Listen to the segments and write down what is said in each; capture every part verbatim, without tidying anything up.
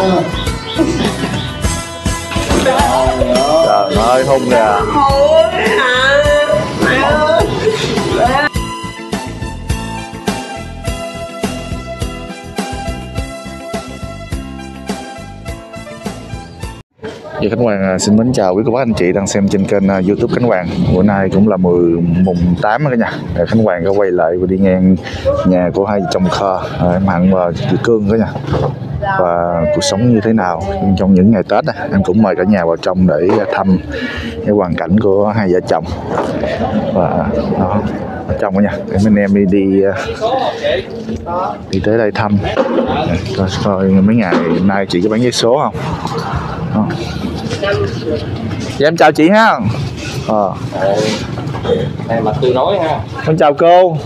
Trời ơi hôn kìa. Dạ, Khánh Hoàng xin mến chào quý cô bác anh chị đang xem trên kênh YouTube Khánh Hoàng. Bữa nay cũng là mười mùng tám cả nhà. Khánh Hoàng có quay lại và đi ngang nhà của hai vợ chồng Kho, em Hạnh và chị Cương cả nhà. Và cuộc sống như thế nào trong những ngày Tết này, em cũng mời cả nhà vào trong để thăm cái hoàn cảnh của hai vợ chồng. Và đó, ở trong cả nhà, em anh em đi đi đi tới đây thăm. Coi, coi mấy ngày nay chị có bán vé số không? Đó. Dạ em chào chị ha. Ờ. Này mặt tôi nói ha. Con chào cô.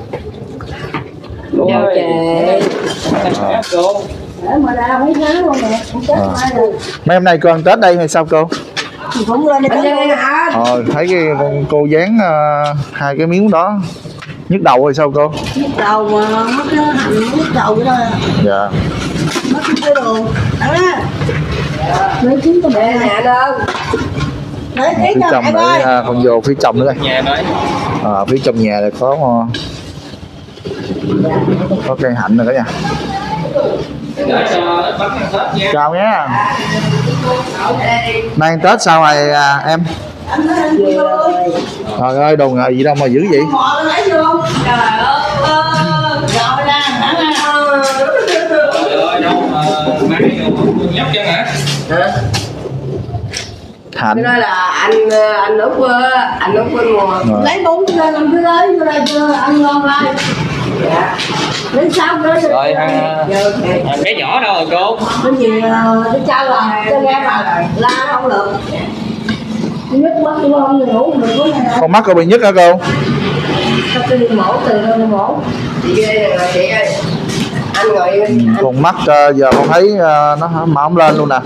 Cô chào chị. À. Cô. Để mà ra mấy tháng luôn nè. À. Mấy hôm nay cô ăn Tết đây hay sao cô? Cũng lên đây hả? Ờ, thấy cái con cô dán uh, hai cái miếng đó nhức đầu rồi sao cô? Nhức đầu mà mất cái hành nhức đầu vậy đó. Dạ. Mất cái đường. Đó. Lấy chín cái mẹ nhà đâu. Lấy Phía trong để uh, con vô phía trong nữa đây. Nhà đấy. À, phía trong nhà này có uh, có cây hạnh rồi đó nha. Chào nhé. Nay ăn Tết sao rồi à, em? Trời ơi đồ nghề gì đâu mà dữ vậy? Hạnh. Cái đó là anh anh Út anh Út bên ngoài lấy bốn cái làm cái đấy vô đây cho ăn ngon lại. Dạ. Lấy sao nữa rồi ăn, ăn cái nhỏ đâu rồi cô? cái gì cái trao là cho nghe mà la không được. Nhức mắt tôi không ngủ mình có này. Con mắt cô bị nhức hả cô? Sao tôi đi mổ từ đâu đi mổ? Chị ơi rồi chị ơi. Anh ngồi ừ, con mắt uh, giờ con thấy uh, nó mà không lên luôn nè.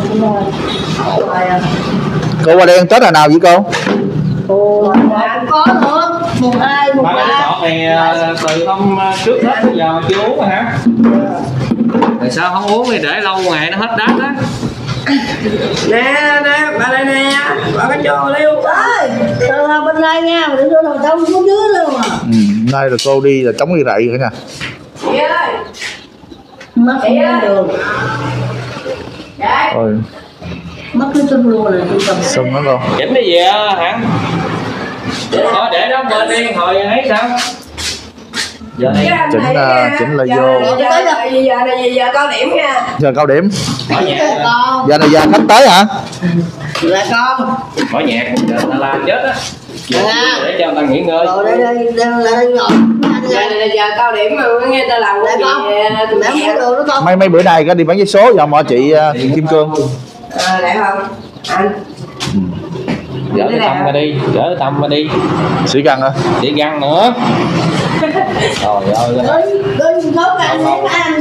Cô qua đây ăn Tết là nào vậy cô? Ồ, có nữa, mùng hai, mùng ba. Này từ hôm trước Tết bây giờ chưa uống rồi hả? Tại sao không uống thì để lâu ngày nó hết đát á. Nè, nè, bà đây nè, bà cái cho liêu. Ơi, từ bên đây nha, mà đừng đưa đầu trong xuống dưới luôn à. Ừ, nay là cô đi là chống đi rậy nữa nè. Chị ơi. Mất không lên đường. Ôi. Mất cái chân luôn rồi, tôi cầm. Xong nó luôn. Chỉnh đi về hả? Thôi để đó bên đi, hồi ấy sao? Giờ này Chỉnh uh, chỉnh là vô. Giờ giờ này giờ cao điểm nha. Giờ cao điểm. Con. Giờ này giờ khách tới hả? Là con. Mở nhạc là làm chết á. Để cho người ta nghỉ ngơi. Rồi đây đây đây ngồi. Giờ này giờ cao điểm mà nghe ta làm cái gì mẹ muốn đồ đó con. Mấy mấy bữa nay có đi bán vé số giờ mọi chị uh, Kim Cương. À, lại không? Anh. Ừ. Gỡ cái tâm ra đi, gỡ cái tâm ra đi. Sĩ găng hả? Sĩ găng nữa. Trời ơi. Đừng đừng có ăn để ăn.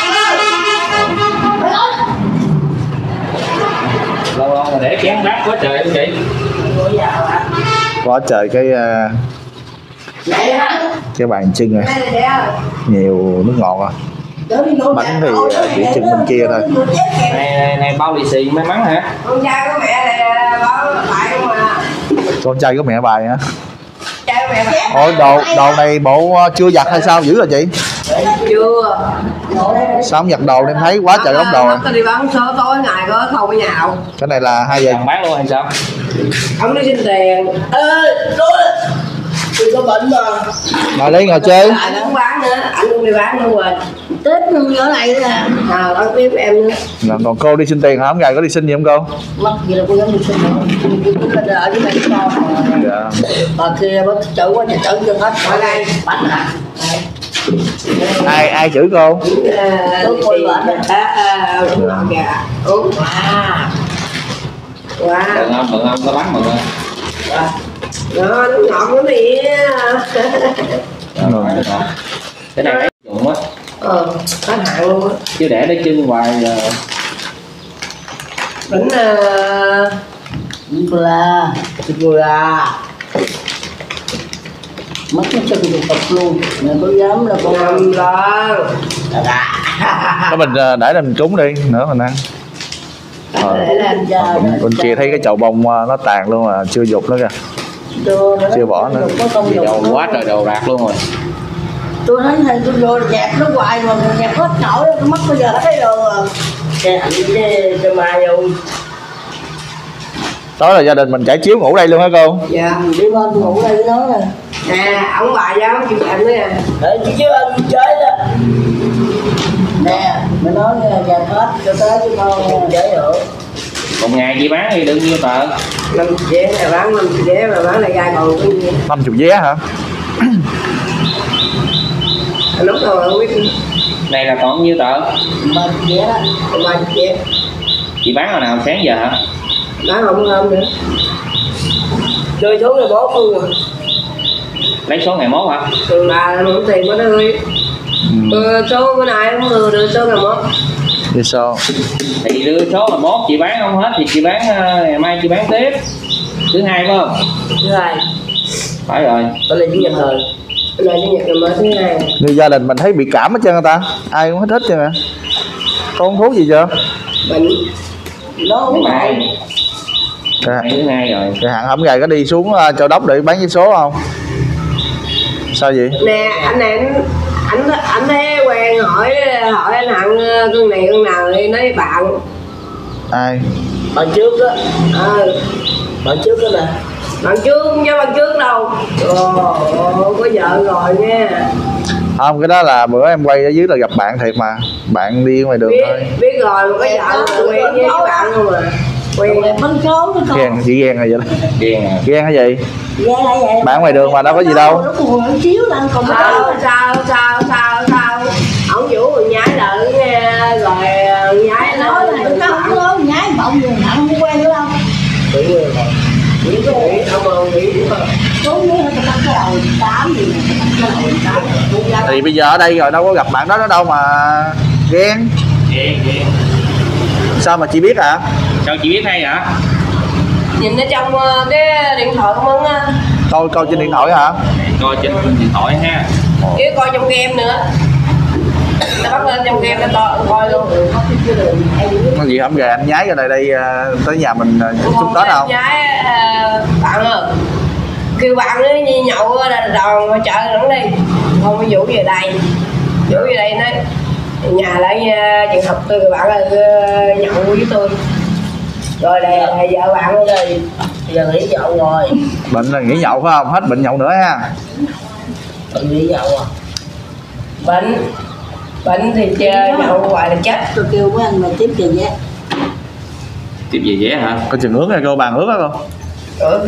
Lâu lâu mà để chén bát quá trời không chị? Quá trời cái uh, cái bàn chân này nhiều nước ngọt à. Bánh thì uh, chỉ chừng bên kia thôi. Này, này, này bao lì xì may mắn hả? Con trai của mẹ này báo lại không à? Con trai của mẹ bài hả? Trai của mẹ. Ôi đồ đồ này bộ chưa giặt hay sao dữ rồi chị? Chưa. Sao không giặt đồ em thấy quá trời đống đồ rồi. Tao đi bán số tối ngày có không ở nhà không? Cái này là hai giờ bán luôn hay sao? Không đi xin tiền. Ê, tôi có bệnh mà. mà lấy ngồi chơi. Anh cũng bán nữa, anh cũng đi bán luôn rồi. Tết luôn ở này nè. À, ăn tiếp em nữa. Là còn cô đi xin tiền hả? Hôm ngày có đi xin gì không cô? Mất gì là cô dám đi xin nữa. Cô lên ở với mẹ con. Dạ. Bà kia bắt chữ quá, chữ cho hết. Ở đây, bánh à. Ai ai chửi cô? Tôi coi bệnh. À, à, đúng rồi kìa. Uống. Wow. Wow. Mừng không, mừng không, có bắn mừng không? Đó, nó ngọt lắm đi. Cái này dụng á. Ờ, có hạn luôn á. Chứ để để chân hoài giờ. Bánh uh, là thịt là mất cái chân được tập luôn. Mẹ có dám là con làm là Đó mình để lên mình cúng đi nữa mình ăn. Ờ, bên, bên kia thấy cái chậu bông nó tàn luôn mà chưa dục nữa kìa, chưa bỏ nữa. Đồ quá trời đồ đạc luôn rồi. Tôi thấy thầy tôi rồi dẹp nó hoài mà dẹp hết nổi nó mất bây giờ thấy đồ rồi. Cái ảnh cái cho mai vô. Tối là gia đình mình trải chiếu ngủ đây luôn hả cô? Dạ, đi bên ngủ đây với nó nè. Nè, ông bà giáo chịu ảnh nữa nè. Để chứ chứ anh chơi đó. Nè, mới nói dẹp hết cho tới chứ con chơi nữa. Một ngày chị bán thì đương nhiêu tờ? năm mươi vé là bán năm mươi vé mà bán lại gai còn cái gì? năm mươi vé hả? Lúc nào không biết. Này là còn nhiêu tờ? ba mươi vé đó, ba mươi vé. Chị bán hồi nào sáng giờ hả? Bán không hôm nữa. Rơi xuống rồi bố luôn rồi. Lấy số ngày mốt hả? Thường bà là muốn tiền quá đó ơi. Ừ. Số bữa nay không đưa đưa số ngày mốt. Đi sao? Thì đưa số ngày mốt chị bán không hết thì chị bán ngày mai chị bán tiếp. Thứ hai phải không? Thứ hai. Phải rồi. Tôi lên chủ nhật rồi. Tôi lên chủ nhật rồi mới thứ hai. Như gia đình mình thấy bị cảm hết trơn người ta, ai cũng hết hết trơn à. Con thuốc gì chưa? Bệnh. Nó không phải. Ngày thứ hai rồi. Cái hãng hổng gầy có đi xuống uh, Châu Đốc để bán vé số không? Sao vậy? Nè anh này anh anh anh thấy quen hỏi hỏi anh Hằng con này con nào thì nói bạn. Ai? Bạn trước á. Ờ. Bạn trước đó nè. Bạn trước không cho bạn trước đâu. Ồ, có vợ rồi nha. Không, cái đó là bữa em quay ở dưới là gặp bạn thiệt mà. Bạn đi ngoài đường biết, thôi. Biết rồi mà có vợ quen với bạn không à. Quen bánh số nó Ghen, chỉ ghen là vậy đó. Ghen à. Ghen hay gì? Ghen là vậy. Bạn ngoài đường mà đâu có gì đâu. Nó còn chiếu lên còn sao sao sao sao sao. Ông vũ rồi nhái lợi nghe rồi nhái nói là nó không có nhái bọng người nào không quen nữa đâu. Đúng rồi. Nghĩ có nghĩ ông mà nghĩ mà. Đúng như người ta bắt cái đầu tám gì mà. Thì bây giờ ở đây rồi đâu có gặp bạn đó đó đâu mà ghen. Ghen ghen. Sao mà chị biết hả? Sao chị biết hay hả? Nhìn ở trong cái điện thoại của Mân á. Coi coi trên điện thoại hả? Coi trên điện thoại ha. Chứ coi trong game nữa. Nó bắt lên trong game nó coi luôn. Cái gì không về anh nhái ra đây đây tới nhà mình chúc Tết không? Nhái bạn ơi. Kêu bạn nó như nhậu đòn ngoài chợ nó đi. Không có Vũ về đây. Vũ về đây nói nhà lại trường học tôi bạn ơi nhậu với tôi. Rồi đây là vợ bạn rồi. Giờ nghỉ nhậu rồi. Bệnh là nghỉ nhậu phải không? Hết bệnh nhậu nữa ha. Bệnh nghỉ nhậu à? Bệnh bệnh thì chơi nhậu hoài là chết. Tôi kêu với anh mà tiếp về vé. Tiếp về vé hả? Có chừng ướt hay cô bàn ướt á cô? Ướt.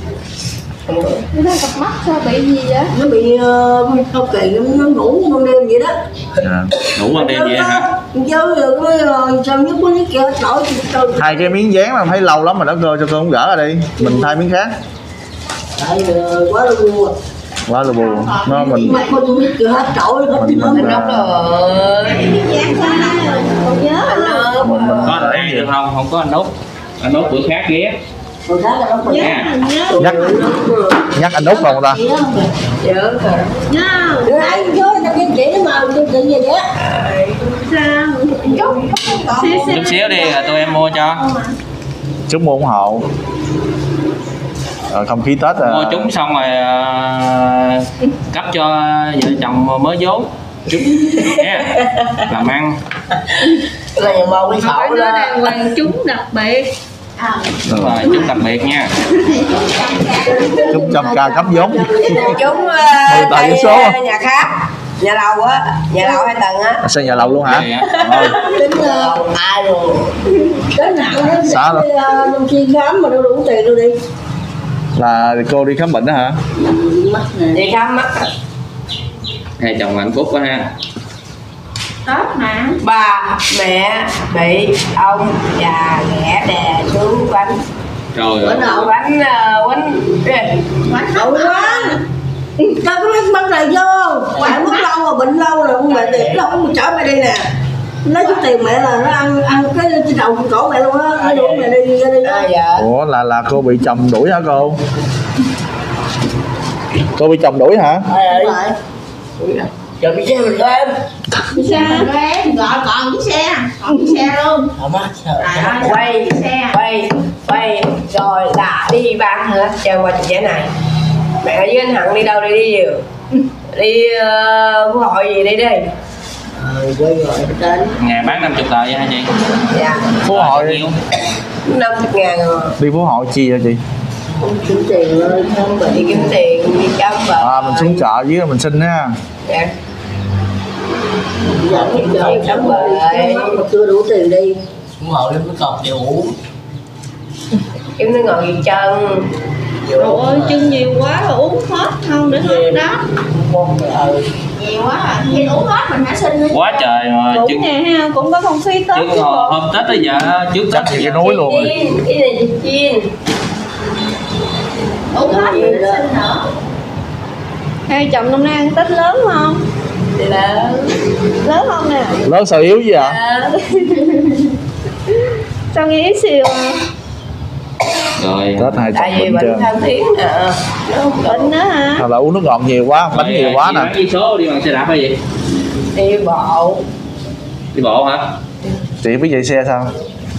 Nó cặp mắt sao bị gì vậy? Nó bị không uh, kỳ nó ngủ ban đêm vậy đó. À. Ngủ ban đêm vậy hả? Chứ rồi sao nhất có cái kia nổi tôi. Hai cái miếng dán mà thấy lâu lắm mà đó cô, cho cô không gỡ ra đi. Mình thay miếng khác. Tại quá là buồn. Quá là buồn. Nó mình Mà con biết chưa hết trội hết mình, mình, mình nóc rồi. Con nhớ Anh mình, mình Có anh ai được không? Không có anh Út. Anh Út bữa khác ghé. Còn khác là nó còn Nha. nhắc nhắc anh Út không ta? Nhớ rồi. nhớ Đứa ai cũng nhớ cho cái chị nó màu cho chị vậy đó. sao chút Chút xíu đi rồi tụi em mua cho. Chúc mua ủng hộ. Rồi không khí Tết Mua chúng xong rồi uh, cấp cho vợ chồng mới vốn. Chút nha. Làm ăn. Cái này màu cái phải sổ nói đó. đàng hoàng chúng đặc biệt. Đúng rồi, chút đặc biệt nha. chúc trăm ca cấp vốn. Chúng uh, tại số nhà khác. Nhà lầu á, nhà lầu hai tầng á. Xây nhà lầu luôn hả? Rồi. Tính ai rồi. Đến nặng đó. Xã rồi. Năm chi khám mà đâu đủ tiền đâu đi. Là cô đi khám bệnh đó hả? Mắt nè. Đi khám mắt. Hai chồng hạnh phúc quá ha. Tết mà Ba, mẹ, bị, ông, già, ghẻ, đè, chú, bánh. Trời ơi. Bánh nào? Bánh, bánh, bánh đậu quá. Tao có biết bánh này vô. Mẹ mất lâu rồi, bệnh lâu rồi, con mẹ tiền đâu không chở mẹ đi nè. Lấy chút tiền mẹ là nó ăn ăn cái trên đầu cổ mẹ luôn á, nó đuổi mẹ đi ra đi. À, dạ. Ủa là là cô bị chồng đuổi hả cô? Cô bị chồng đuổi hả? À, đúng rồi. Giờ cái xe mình cho em. Cái xe mình cho em, gọi còn cái xe, còn cái xe luôn. Không á, À, quay, xe. quay, quay, rồi là đi ba hết, chơi qua chuyện này. Mẹ với anh Hận đi đâu đi đi nhiều? Đi uh, Phú Hội gì đi đi? Ờ, quay rồi đến. Ngày bán năm mươi tờ vậy hả chị? Dạ. Phú Ờ, Hội nhiêu? năm mươi ngàn rồi. đi Phú Hội chi vậy chị? Không kiếm tiền thôi, không phải đi kiếm tiền, đi chăm vợ. À mình xuống chợ với mình xin ha. Dạ. Dạ, đi chăm vợ. Mà chưa đủ tiền đi. Phú Hội lên cái cọc để uống. Kiếm nó ngồi gì chân. Trời ơi, chân nhiều quá rồi uống hết không để hết đó. Ừ. Nhiều quá à, thì uống hết mình hả xin nữa. Quá trời mà Cũng chừng nè ha, cũng có không phí tới chứ chứ bộ. hôm Tết tới giờ trước Chắc Tết thì cái giờ. núi luôn rồi. Chiên, cái này gì chiên. Uống hết mình hả xin nữa. Hai chồng năm nay ăn Tết lớn không? Thì là Lớn không nè? Lớn sao yếu gì ạ? Sao nghe ít xìu à? Rồi Tết hai tại chồng vì bệnh bệnh trơn. than tiếng nè. Nó không bệnh. Bệnh đó hả? Hoặc là uống nước ngọt nhiều quá, bánh rồi, nhiều quá chị nè. bán với số đi bằng xe đạp hay gì? Đi bộ. Đi bộ hả? Chị biết chạy xe sao?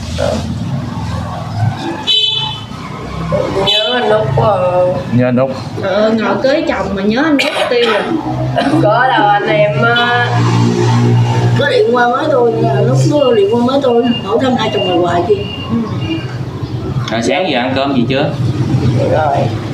Nhớ anh Út quá à. Nhớ anh Út. Ờ, ngồi cưới chồng mà nhớ anh mất tiêu rồi. Có đâu anh em có điện qua mới tôi, lúc nó điện qua mới tôi hỏi thăm hai chồng người hoài chi. À, sáng giờ ăn cơm gì chưa? Rồi.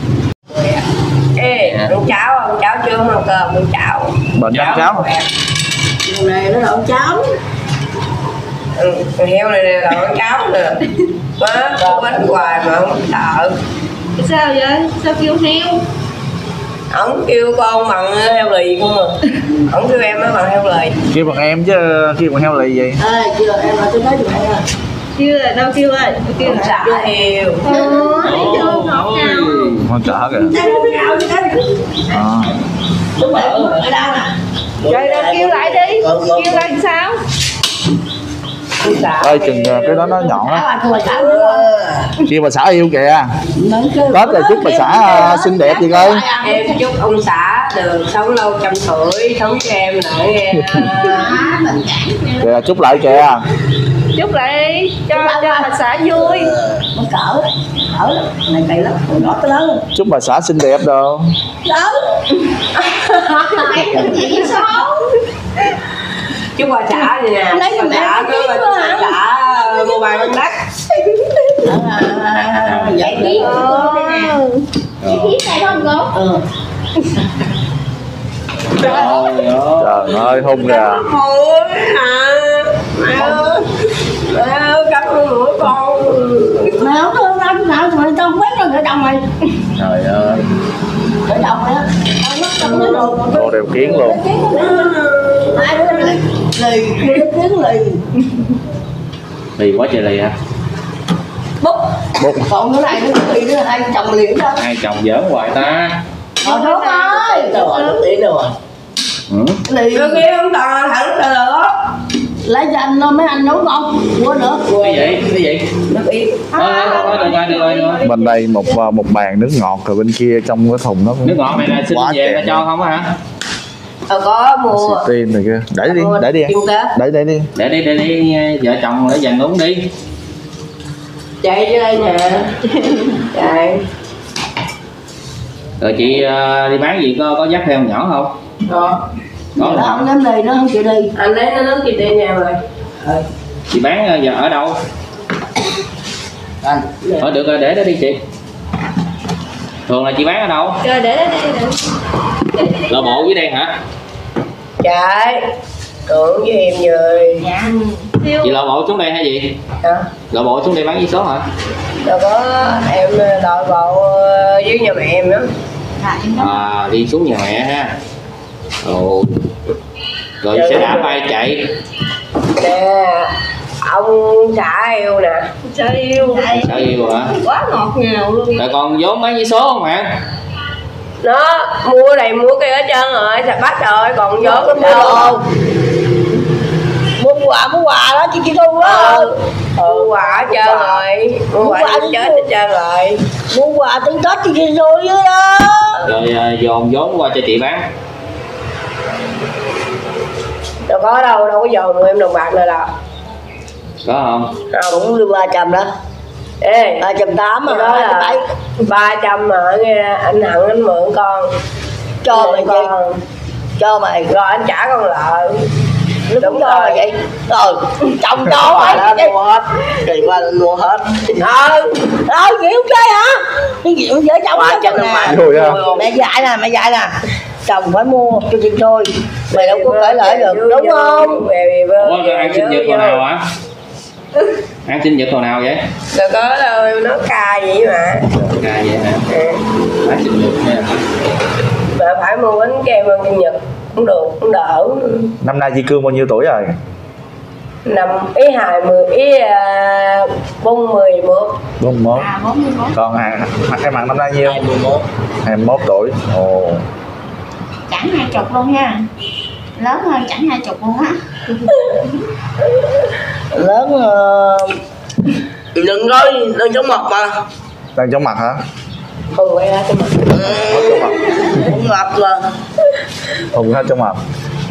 Ê, ăn cháo, ăn cháo chưa không ăn cơm, ăn cháo. Bệnh ăn cháo. Điều này nó là ăn cháo. Ừ, con heo này là ăn cháo nè. Má, có bánh hoài mà không sợ. Sao vậy? Sao kêu heo? Ổng kêu con bằng heo lì không à. Ổng kêu em nó bằng heo lì. Kêu bằng em chứ kêu bằng heo lì gì? Ê, chưa em là tôi nói chuyện này à. Kêu là đâu kêu ơi? Kêu Ông là xã heo. Ồ, thấy chưa? Ngọt ngào. Con chở kìa. Sao không gạo chứ đó? À. Đúng rồi, ở đâu nè? Rồi đâu kêu lại đi. Kêu lại làm sao? Ơi chừng cái đó nó nhọn á. Bà thua xã nữa. Kêu bà xã yêu kìa. Tết là chúc bà xã xinh đẹp gì coi. Em chúc ông xã được sống lâu trăm tuổi, sống cho em lại nghe. Kìa chúc lại kìa. Chúc lại đi, cho cho bà xã vui. Nó cỡ, cỡ này cày lắm, từ nhỏ tới lớn. Chúc bà xã xinh đẹp đồ. Lớn. Mày đừng nghĩ xấu. Chúc bà xã vậy nè. Lấy Bà mẹ xã cái nó tiếng bà đó xã mua bài bán đắt. Vậy đi. Ờ. Cái thiết này không có? Ừ. Trời ơi. Trời ơi hôn kìa. Ôi hả? Mẹ ơi. Mẹ ơi, cắm mũi con. Mẹ không thương đâu, nào mà tao không biết đâu để đồng mày. Trời ơi. Để đồng mày á. Tao mất trong cái đồ. Đồ đèo kiến luôn. Ai đứa lì. Lì, đứa kiến lì. Lì quá trời lì hả? Bút. Bút. Còn cái này nó lì nữa hai chồng liền đó. Hai chồng giỡn hoài ta. Ờ đúng ơi. Đâu rồi, nó tỷ đâu rồi. Ừ. Lì. Đứa kia không tao thẳng rồi đó. Lấy cho anh mấy anh nấu ngon. Quên nữa. Cái gì? Cái gì? Nước yến. Thôi thôi thôi được rồi được rồi được rồi. Bên đây một một bàn nước ngọt rồi bên kia trong cái thùng nó cũng Nước ngọt này là xin quá về ta chèn. cho không á hả? Ờ có mua. Tin này kia. Để đi, Mua để đi. chim cá. Để để đi. Để đi để đi vợ chồng để dành uống đi. Chạy vô đây nè. Chạy. Rồi chị uh, đi bán gì có có dắt theo nhỏ không? Có. Có Nó hả? không dám đi, nó không chịu đi. Anh lấy nó lớn kịp đi nhà rồi. Ừ. Chị bán uh, giờ ở đâu? Anh. Thôi được rồi để đó đi chị. Thường là chị bán ở đâu? Rồi để đây đây. Lộ bộ dưới đây hả? Chạy. Tưởng với em rồi. Dạ. Siêu. Chị lộ bộ xuống đây hay gì? Hả? Lộ bộ xuống đây bán với số hả? Rồi có em đòi bộ dưới nhà mẹ em đó. À đi xuống nhà mẹ ha. Ồ. Rồi xe đạp ai chạy? Nè. Ông xã yêu nè. Sao yêu? Sao yêu hả? Quá ngọt ngào luôn. Rồi còn vốn bán với số không hả? Nó mua này mua kia hết trơn rồi, sạch bách rồi, còn vô cái mua đồ. Mua quà, mua quà đó chị chị Thu đó. Ừ, mua quà hết trơn rồi, mua quà hết chết hết trơn rồi. Mua quà tính Tết chị chị Thu dưới đó. Rồi uh, dồn vốn qua cho chị bán. đâu có đâu, đâu có dồn em đồng bạc này đâu. Có không? Cũng đưa ba trăm đó. Ê, ba trăm tám mà đó là ba trăm mà nghe anh Hận anh mượn con cho mày con cho mày rồi anh trả con lợ. Đúng rồi vậy. Rồi chồng cho mày mua hết. Kỳ qua mua hết. Ờ ờ chịu chơi hả? Cái gì vợ chồng hết chồng nè. Mẹ dạy nè, mẹ dạy nè. Chồng phải mua cho chị tôi. Mày đâu có cởi lỡ được đúng không? Ủa ăn sinh nhật hồi nào hả? Ăn sinh nhật hồi nào vậy? Đâu có đâu, nó ca vậy mà. Ca vậy hả? Ăn sinh nhật nha. Mà phải mua bánh kem ăn sinh nhật cũng được, cũng đỡ. Năm nay chị Cương bao nhiêu tuổi rồi? Năm ý hai mươi ý bốn mươi mốt. bốn mươi mốt. À bốn mươi mốt. Còn hàng em Hằng năm nay nhiêu? hai mươi mốt. hai mươi mốt tuổi. Ồ. Chẳng hai chục luôn ha. Lớn hơn chẳng hai chục luôn á. Lớn uh... Đừng nói đừng chống mặt mà. Đang chóng mặt hả? Không quay ra cho mặt. Không mặt là Hùng hết chóng mặt.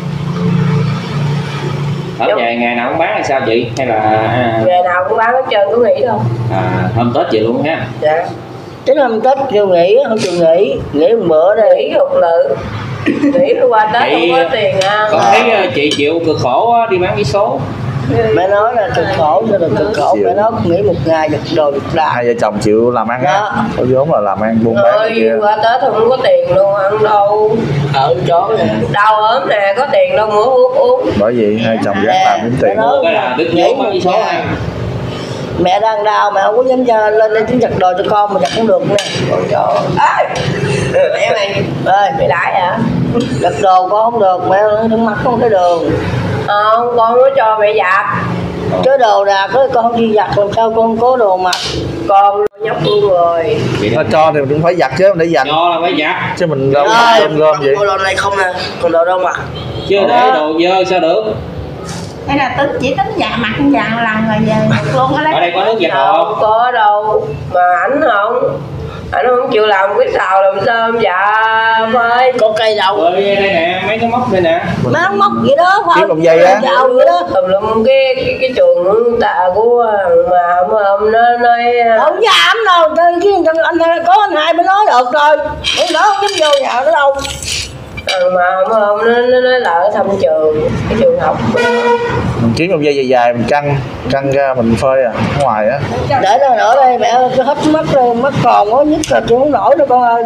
Ở nhà ngày nào cũng bán hay sao chị? Hay là à, Ngày nào cũng bán hết trơn, có nghỉ đâu. à, hôm Tết chị luôn ha? Dạ. tính hôm Tết kêu nghỉ, không chịu nghỉ, nghỉ một bữa đây. Nghỉ một lự. Nghỉ qua Tết Chị- không có tiền à. Con thấy ờ, chị chịu cực khổ á, đi bán vé số. Mẹ nói là cực khổ cho là cực khổ, mẹ nói nghỉ một ngày giật đồ giật đà. Hai vợ chồng chịu làm ăn á, Đó. có vốn là làm ăn buôn bán này Ơi kia. qua Tết không có tiền luôn, ăn đâu. Ở chỗ này Đau ốm nè, có tiền đâu mua thuốc uống. Bởi vậy hai chồng gắng làm kiếm tiền. Đó. Cái là đứt vốn bán vé số ha. mẹ đang đau, mẹ không có dám cho lên đây tính giật đồ cho con mà giật cũng được nè. Con cho Ê, mẹ mày ơi mày đãi hả? giật đồ con không được, mẹ đừng mặc con cái đường. Không, con có cho mẹ giặt. Chứ đồ đạc đó con không đi giặt làm sao con có đồ mặc. Con nhóc luôn rồi. Vậy Nó đó. cho thì mình cũng phải giặt chứ, để giặt Do là phải giặt, chứ mình đâu có Rồi, gom gom vậy. con đồ này không nè, còn đồ đâu mặc. chứ để đồ dơ sao được. Hay là tính chỉ tính dạ mặt vàng lần rồi về mặt luôn á Ở đây lấy. có nước giặt đồ Đâu không? có đâu. Mà ảnh không. Ảnh không chịu làm cái xào làm sao dạ phơi. Có cây đâu. Rồi đây nè, mấy cái móc đây nè. Má không móc vậy đó phải Kiếm không? đồng dây á. Dạo vậy đó. Tùm lum cái cái cái trường tạ của mà hôm hôm nó nói Không dám đâu, trên cái anh anh có anh hai mới nói được rồi. Bữa đó không dám vô nhà nó đâu. thằng mà hôm hôm nó nó nói là ở thăm trường cái trường học. Mình kiếm một dây dài dài mình căng căng ra mình phơi à ở ngoài á. Để nó ở đây mẹ ơi, hết mất rồi, mất còn quá nhất là chịu không nổi đâu con ơi.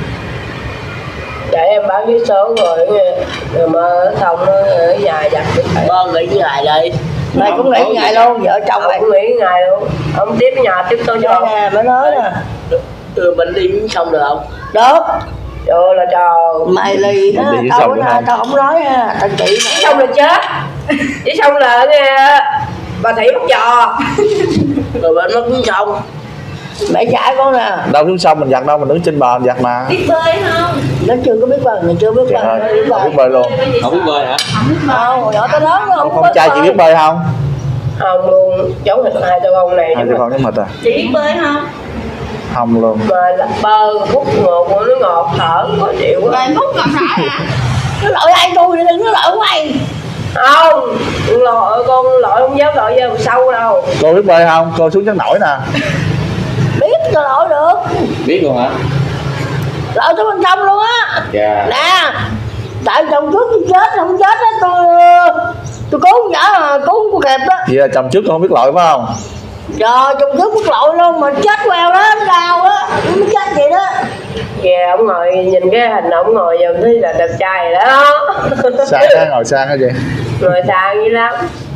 Để em báo với số rồi rồi mà xong nó ở nhà giặt được phải. Con nghỉ ngày đây. Mày cũng nghỉ ngày luôn, vợ chồng mày. Ông nghỉ ngày luôn. Ông tiếp nhà tiếp tôi cho. Đây nè, mới nói nè. Ừ, mình đi xong được không? Được. Trời là trời. Mày lì đó, Mình đi tao xong bữa được nay không? tao không nói nha, tao chỉ mày. Xong là chết. Chứ xong là nghe bà Thị không trò. Rồi bên nó cũng xong. Mẹ chạy con nè. Đâu xuống sông mình giặt đâu, mình đứng trên bờ mình giặt mà. Biết bơi không? Nó chưa có biết bơi, mình chưa biết Trời bơi, ơi, nó biết không biết bơi. bơi luôn. Không biết bơi hả? Không biết bơi. Không, hồi nhỏ tao lớn nó Không, không con trai chị biết bơi không? Không luôn. Giống thịt hai tao con này. Hai đứa con giống mệt à? Chị biết bơi không? Không luôn. Mà là bơ phút ngọt nó ngọt thở khó chịu quá. Vài phút còn phải hả? Nó lội ai tôi, đừng có lội mày. Không lội con lội không dám lội vô sâu đâu. Cô biết bơi không? Cô xuống chắc nổi nè. Biết tao lội được. Biết luôn hả? Lội tới bên trong luôn á. Dạ. Nè, tại chồng trước tôi chết, không chết á, tôi tôi cứu không giả mà cứu không có kịp đó. Vậy là chồng trước con không biết lội phải không? Trời, chồng trước quốc lội luôn mà chết queo đó, nó đau á, nó mới chết vậy đó. Kìa ông ngồi nhìn cái hình ông ngồi dùm thấy là đẹp trai rồi đó. Sang á, ngồi sang cái gì? Ngồi sang dữ lắm.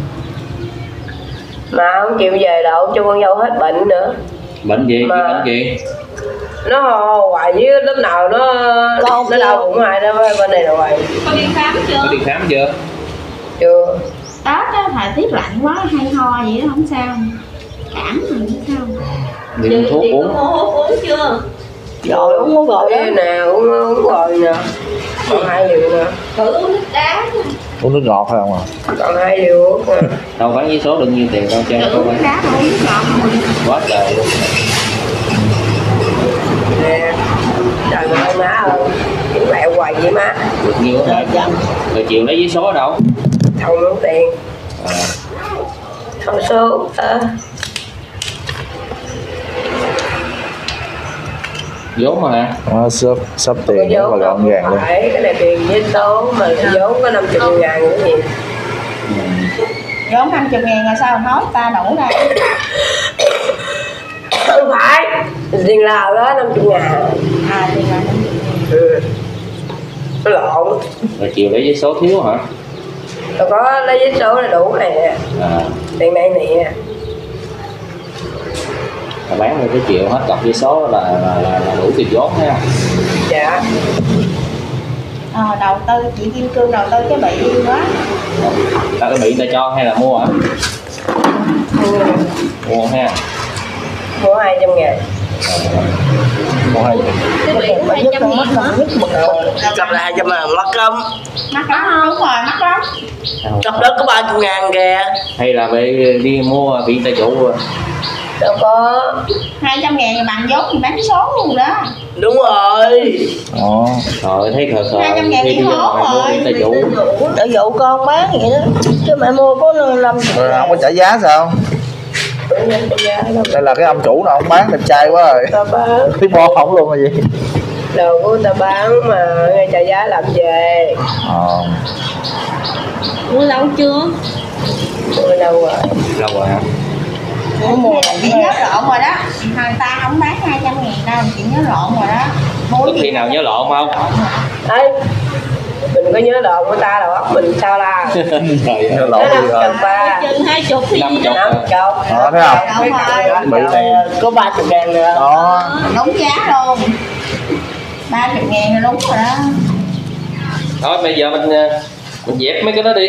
Mà không chịu về đâu cho con dâu hết bệnh nữa. Bệnh gì? Mà- Bệnh gì? Nó ho hoài với lúc nào nó Con nó kêu. đau bụng hoài đó bên này rồi. Có đi khám chưa? Có đi khám chưa? Chưa. Tết á, thời tiết lạnh quá hay ho vậy đó không sao. Cảm rồi không sao. Đi mua thuốc uống. Mua thuốc uống chưa? Rồi, không có gọi đó. Cái nào cũng cũng rồi nè. Còn hai liều nè. Thử uống nước đá. Uống nước ngọt phải không à? Còn hai liều uống nè. Đâu bán vé số đừng nhiêu tiền đâu chơi Thử cô uống nước bán. đá mà uống nước ngọt rồi. Quá trời luôn. Nè. Trời ơi má ơi. Cái mẹ hoài vậy má. Được nhiêu hả? Rồi chiều lấy vé số ở đâu? chồng muốn tiền À. thôi số à. Vốn mà hả? Nó sắp sắp tiền Cái và vốn gọn gàng không luôn. phải cái này tiền với số mà cái vốn có năm mươi ngàn nữa gì vốn năm mươi ngàn là sao nói ta đủ ra. không phải tiền Lào đó năm mươi ngàn À thì là ừ. Nó lộn Rồi chiều lấy giấy số thiếu hả? tôi có lấy giấy số là đủ nè À. tiền này nè Là bán được cái triệu hết cọc giấy số là, là, là, là đủ tiền vốn ha. dạ ờ, đầu tư chị Kim Cương đầu tư cái bị đi quá. Ta có bị ta cho hay là mua hả? ừ. Mua ha. mua hai trăm ngàn Có hai Cái bị cũng hai trăm ngàn hả? cặp là hai trăm ngàn mắc lắm Mắc lắm đúng rồi mắc lắm. cặp đó có ba mươi ngàn kìa Hay là bị đi mua bị tay chủ? đâu có Hai trăm ngàn là bằng vốn thì bán số luôn đó. đúng rồi Đó. Trời thấy khờ khờ. hai trăm ngàn Thấy đi bây giờ hốt mày mua rồi. bị tay chủ. Tự dụ con bán vậy đó chứ mẹ mua có năm Rồi không có trả giá sao? Đây là cái ông chủ nào ông bán đẹp trai quá rồi. ta bán Thấy bo không luôn là gì? đồ của người ta bán mà ngay trả giá làm về Ờ. Mua lâu chưa? mua đâu rồi Lâu rồi hả? Mua mùa là chị nhớ lộn rồi đó. Người ta không bán hai trăm ngàn đâu, chị nhớ lộn rồi đó. Có Mua khi nào nhớ lộn không? đấy mình có nhớ lộn của ta đâu óc mình sao la Nhớ lộn nó gì rồi. năm ba chừng hai chục thì Năm gì chục. đó. năm chục Đó, thấy không? mấy cặp đó Bị này. có ba chục ngàn nữa Đó. Đúng giá luôn. Ba chục ngàn là đúng rồi đó. Thôi bây giờ mình mình dẹp mấy cái đó đi.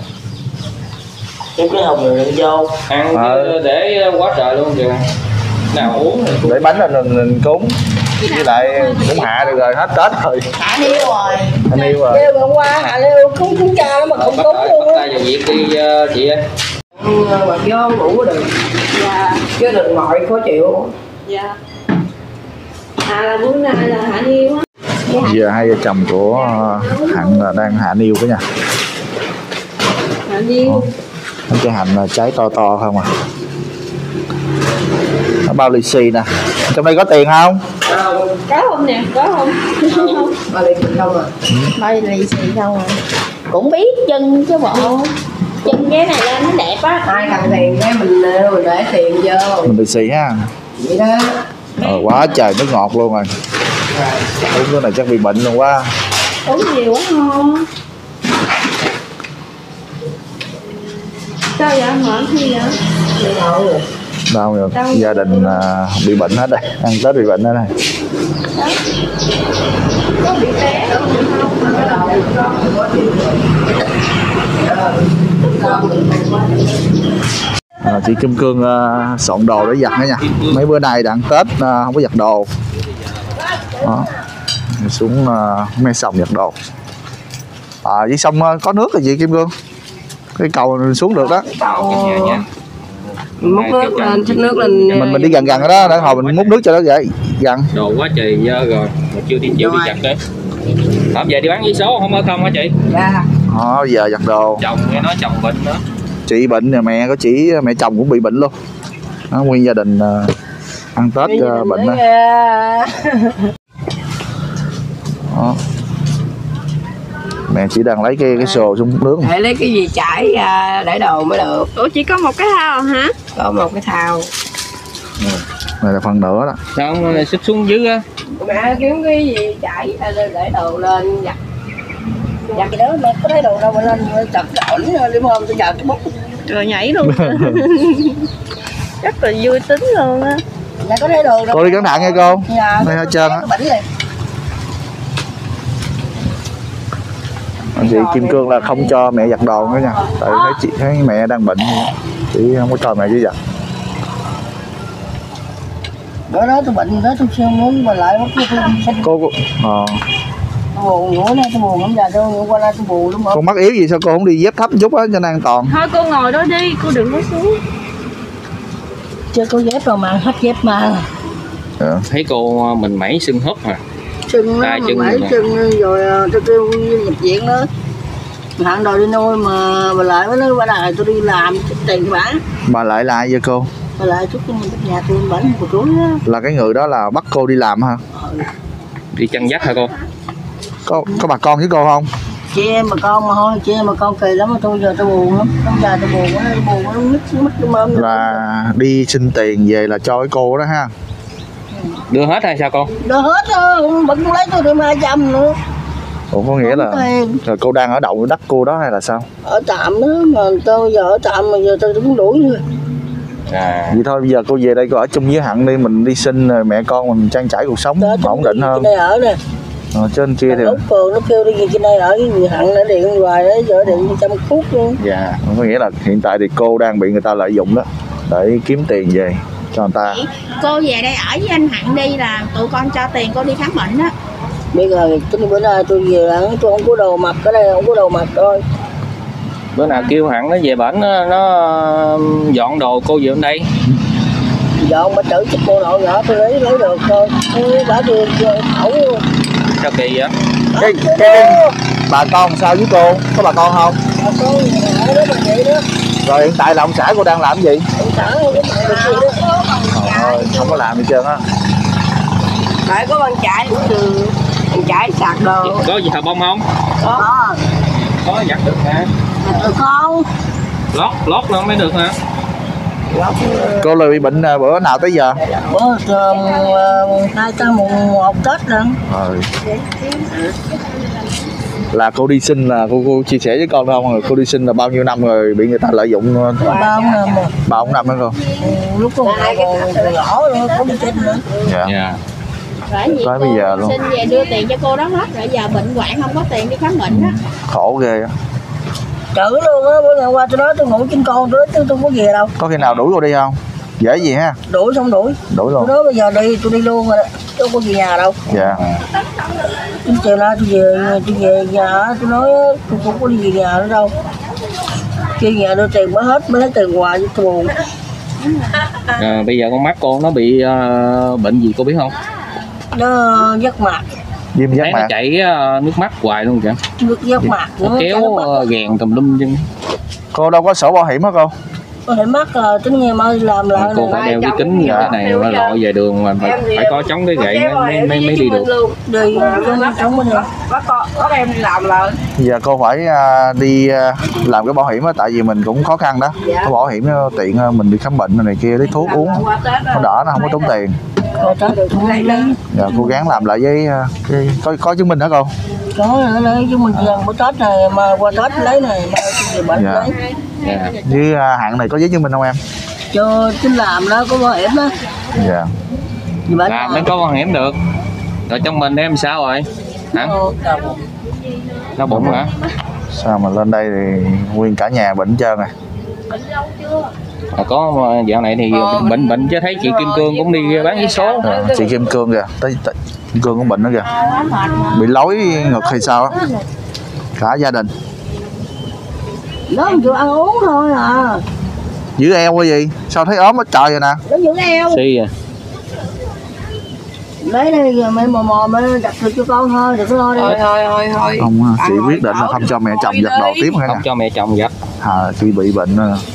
em cái hồng rồi vô Ăn Ờ. để quá trời luôn kìa. Nào uống rồi. Để bánh lên mình, mình cúng. Với lại cũng hạ được rồi, hết Tết rồi. Hạ điêu rồi. Anh yêu rồi. Nếu hôm qua hạ leo cúng cúng cha nó mà Ờ, không bắt cúng tay luôn bắt á. tay vào việc đi uh, chị ơi. mà vô ngủ được Dạ. chứ đừng ngồi khó chịu Dạ. Hạ là bữa nay là hạ điêu á. Giờ hai vợ chồng của Hạnh là đang hạ niêu đó nha. Hạ điêu. Nó cái Hạnh là trái to to không à. Nó bao lì xì nè. Trong đây có tiền không? Có không nè, có không? Không. mà đi không à Bay lì xì không à. Cũng biết chân chứ bộ. Chân cái này lên nó đẹp á. ai cần tiền cái mình mình để tiền vô Mình lì xì ha. vậy đó Ờ, quá trời nước ngọt luôn rồi. Uống cái này chắc bị bệnh luôn quá. Uống nhiều quá không? Sao vậy? Mở gì vậy? đi đâu rồi Đâu rồi? Đâu? Gia đình à, bị bệnh hết đây. Ăn Tết bị bệnh hết đây. Có bị té không? À, chị Kim Cương à, soạn đồ để giặt nữa nha. Mấy bữa nay đã ăn Tết à, không có giặt đồ. Đó. Xuống à, mé sông giặt đồ. À, dưới sông à, có nước rồi chị Kim Cương. Cái cầu mình xuống được đó. Nhà nha. múc nước lên xách nước lên Mình mình đi gần gần rồi đó, để hồi mình múc nước cho nó vậy. Gần. Đồ quá trời dơ rồi, mà chưa đi chịu đi giặt đấy. Hôm về đi bán giấy số không ở không hả chị? dạ Đó, giờ giặt đồ. Chồng nghe nói chồng bệnh nữa. Chị bệnh nè, mẹ có chị mẹ chồng cũng bị bệnh luôn. Đó, nguyên gia đình à, ăn Tết à, bệnh đó. Đó. Mẹ chỉ đang lấy cái cái xồ xuống múc nước. để lấy cái gì chải ra để đồ mới được Ủa chỉ có một cái thao hả? có một cái thao Này là phần nữa đó. Sao không này xích xuống dưới á? mẹ kiếm cái gì chải ra để để đồ lên giặt Dạ cái đó mẹ có thấy đồ đâu mà lên chặt cái ổn đi hôm tôi giờ cái bút Rồi nhảy luôn. Rất là vui tính luôn á. mẹ có thấy đồ đâu. Cô đi cẩn thận nha cô. Dạ, Đây hết trơn á. nó bẩn liền. Anh chị Kim Cương là không cho mẹ giặt đồ nữa nha. Tại thấy chị thấy mẹ đang bệnh. Chị không có cho mẹ chứ giặt. Bữa đó tôi bệnh đó tôi siêu muốn mà lại mất cái tôi Cô cô ờ. tôi buồn nữa nè tôi buồn lắm giờ tôi hôm qua nay tôi buồn lắm Con mắc yếu gì sao cô không đi dép thấp một chút á cho nó an toàn. Thôi cô ngồi đó đi, cô đừng có xuống. chưa có dép đâu mà hết dép mà Dạ. Thấy cô mình mẩy sưng húp à? chân nó Tay mà chân mãi rồi. chân rồi tôi kêu nhập viện đó Hạng đòi đi nuôi mà bà lại mới nói bà đài tôi đi làm tiền cho bà. Bà lại là ai vậy cô? Bà lại chút nhà tôi bánh của chú á. Là cái người đó là bắt cô đi làm hả? Đi chăn dắt hả cô? Có có bà con với cô không? Chị em mà con mà thôi, chị em mà con kỳ lắm mà tôi giờ tôi buồn lắm. Không giờ tôi buồn quá, tôi buồn quá, nó mít mít cái mơm. Là đi xin tiền về là cho cái cô đó ha. Đưa hết hay sao cô? Đưa hết á, vẫn lấy tôi thêm hai trăm nữa. Ủa có nghĩa là, tiền. là cô đang ở đậu đất cô đó hay là sao? Ở tạm đó, mà tôi giờ ở tạm mà giờ tôi cũng đuổi rồi. À. Vậy thôi bây giờ cô về đây cô ở chung với Hạnh đi, mình đi xin rồi mẹ con mình trang trải cuộc sống Đó, ổn định hơn. Trên đây ở nè. Ờ, trên kia thì Lúc phường nó kêu đi về trên đây ở cái người Hạnh nó điện hoài đấy, giờ điện trăm phút luôn. dạ, có nghĩa là hiện tại thì cô đang bị người ta lợi dụng đó để kiếm tiền về cho người ta. Cô về đây ở với anh Hạnh đi là tụi con cho tiền cô đi khám bệnh á. Bây giờ tính bữa nay tôi về ăn tôi không có đồ mặc, cái đây không có đồ mặc thôi. Bữa nào kêu Hạnh nó về bển nó, nó dọn đồ cô về bên đây. Dọn mà chữ chích cô nội nhỏ tôi lấy lấy được thôi. Tôi đã đưa ẩu luôn. Sao kỳ vậy? Cái, cái, cái, bà con sao với cô? Có bà con không? Bà con ở đó bà vậy đó. Rồi hiện tại là ông xã cô đang làm gì? Ông xã không có làm được gì đó. Thôi, không có làm gì trơn á. Phải có con chạy cũng được. Con chạy sạc đồ. Có gì thờ bông không? Có. Có giặt được hả? Được không? Lót, lót nó mới được hả? Cô là bị bệnh bữa nào tới giờ? Bữa hai tháng mùng một Tết rồi. Rồi. Là cô đi sinh là cô, cô chia sẻ với con không? Rồi cô đi sinh là bao nhiêu năm rồi bị người ta lợi dụng? Bao năm rồi. Bao năm nữa cô? Lúc con còn nhỏ nữa có đi sinh nữa. Dạ. Dạ. Bởi vì Tới cô bây giờ luôn. xin về đưa tiền cho cô đó hết rồi, giờ bệnh hoạn không có tiền đi khám bệnh đó. Khổ ghê á. Chữ luôn á, bữa ngày qua tôi nói tôi ngủ trên con tôi tôi không có về đâu. Có khi nào đuổi cô đi không? Dễ gì ha? Đuổi xong đuổi. Đuổi luôn. Tôi nói bây giờ đi tôi đi luôn rồi đó. Tôi không có về nhà đâu. Dạ. Chiều nay tôi về tôi về nhà tôi nói tôi không có đi về nhà nữa đâu. Khi nhà đưa tiền mới hết mới lấy tiền quà cho tôi buồn. À, bây giờ con mắt cô nó bị uh, bệnh gì cô biết không? Nó giấc mạc. Viêm giác Thấy nó mạc. chảy uh, nước mắt hoài luôn kìa. Nước giấc mạc Nó nữa. kéo uh, gèn tùm lum chân. Cô đâu có sổ bảo hiểm hả cô? Có thể mắc rồi tính nghe mới làm lại. Cô phải đeo cái kính như thế này mà lội về đường mà phải, phải có chống cái gậy mới, mới, mới, mới đi được. Đi chống mới đi. Bắt con bắt em đi làm lại. Giờ cô phải à, đi à, làm cái bảo hiểm á, tại vì mình cũng khó khăn đó. Cái bảo hiểm nó tiện à, mình đi khám bệnh này kia lấy thuốc uống nó đỡ, nó không có tốn tiền. Rồi tới được không lấy. Giờ cố gắng làm lại với à, cái, có có chứng minh hả cô? Có lấy chứ mình gần bữa Tết này mà qua Tết lấy này mà về bệnh Dạ. lấy. Dạ. Với à, hạn này có giấy chứng minh không em? Cho tính làm đó có bảo hiểm đó. Dạ. Vì bệnh Làm mới có bảo hiểm được. Rồi trong mình em sao rồi? Hả? Đau bụng hả? Sao mà lên đây thì nguyên cả nhà bệnh hết trơn rồi. À, có dạo này thì bệnh bệnh chứ thấy chị Kim Cương cũng đi bán vé số. À, chị Kim Cương kìa, tới, tới Kim Cương cũng bệnh nữa kìa. Bị lối ngực hay sao á. Cả gia đình. Nó không chịu ăn uống thôi à. Giữ eo cái gì? Sao thấy ốm hết trời rồi nè. Nó giữ eo. Suy à. Lấy đây giờ mẹ mò mò mẹ đặt được cho con thôi, đừng có lo đi. Thôi thôi thôi thôi. Không, chị quyết định là không cho mẹ chồng giặt đồ tiếp nữa Không nè. cho mẹ chồng giặt. À, chị bị bệnh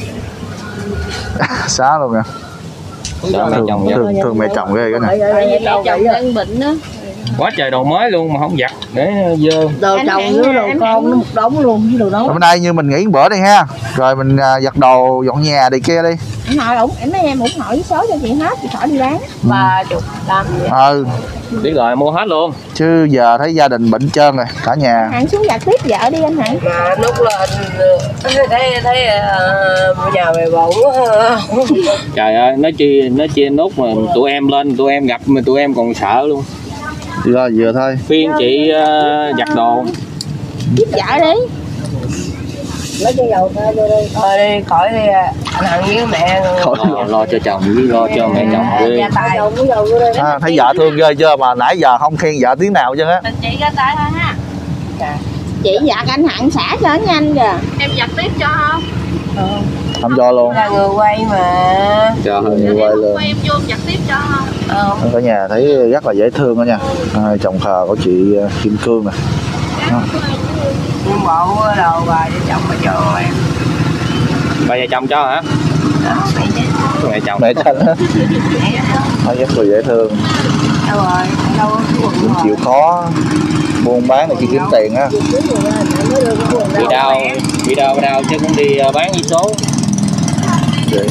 xá luôn nè. Sợ mẹ Thường, chồng giặt. thường, thường mẹ chồng ghê cái nè. Mẹ chồng đang bệnh đó. Quá trời đồ mới luôn mà không giặt để dơ. Đồ chồng với đồ con nó một đống luôn với đồ đó. Ở bên đây như mình nghỉ một bữa đi ha. Rồi mình à, giặt đồ dọn nhà đi kia đi. Anh hỏi ủng em mấy em ủng hộ với số cho chị hết, chị khỏi đi bán. Ba chục năm. Ừ, Biết rồi mua hết luôn. chứ giờ thấy gia đình bệnh trơn rồi, cả nhà. Hạng xuống giặt tiếp vợ đi anh Hạng. Mà lúc lên thấy thấy uh, nhà mày bụng. Trời ơi, nó chi nó chi nút mà tụi em lên tụi em gặp mà tụi em còn sợ luôn. Rồi vừa thôi. Phiên chị uh, giặt đồ. Tiếp vợ đi. Lấy cái dầu thay vô đây. Thôi đi khỏi đi anh Hằng với mẹ. Lo, lo cho chồng với lo cho mẹ chồng ghê. Ra tay. Dầu cái dầu vô đây. À, thấy vợ thương ghê chưa mà nãy giờ không khen vợ tiếng nào chứ á. Chị ra tay thôi ha. Chị giặt anh Hạng xả cho nhanh kìa. Em giặt tiếp cho không? Không cho luôn. Là người quay mà. Trời ơi. Quay luôn. Em vô giặt tiếp cho không? Ờ. Cả nhà thấy rất là dễ thương đó nha. À, chồng khờ của chị Kim Cương nè. Đó. nguyên bộ đồ bà vợ chồng bà cho em. Bà vợ chồng cho hả? Đó, mẹ chứ. Mẹ chồng. Mẹ chồng á. Nó rất là dễ thương. Đâu rồi, đâu có quần Cũng rồi. chịu khó buôn bán này chỉ kiếm tiền á. Bị đau, bị đau đau chứ cũng đi uh, bán với số. Vậy.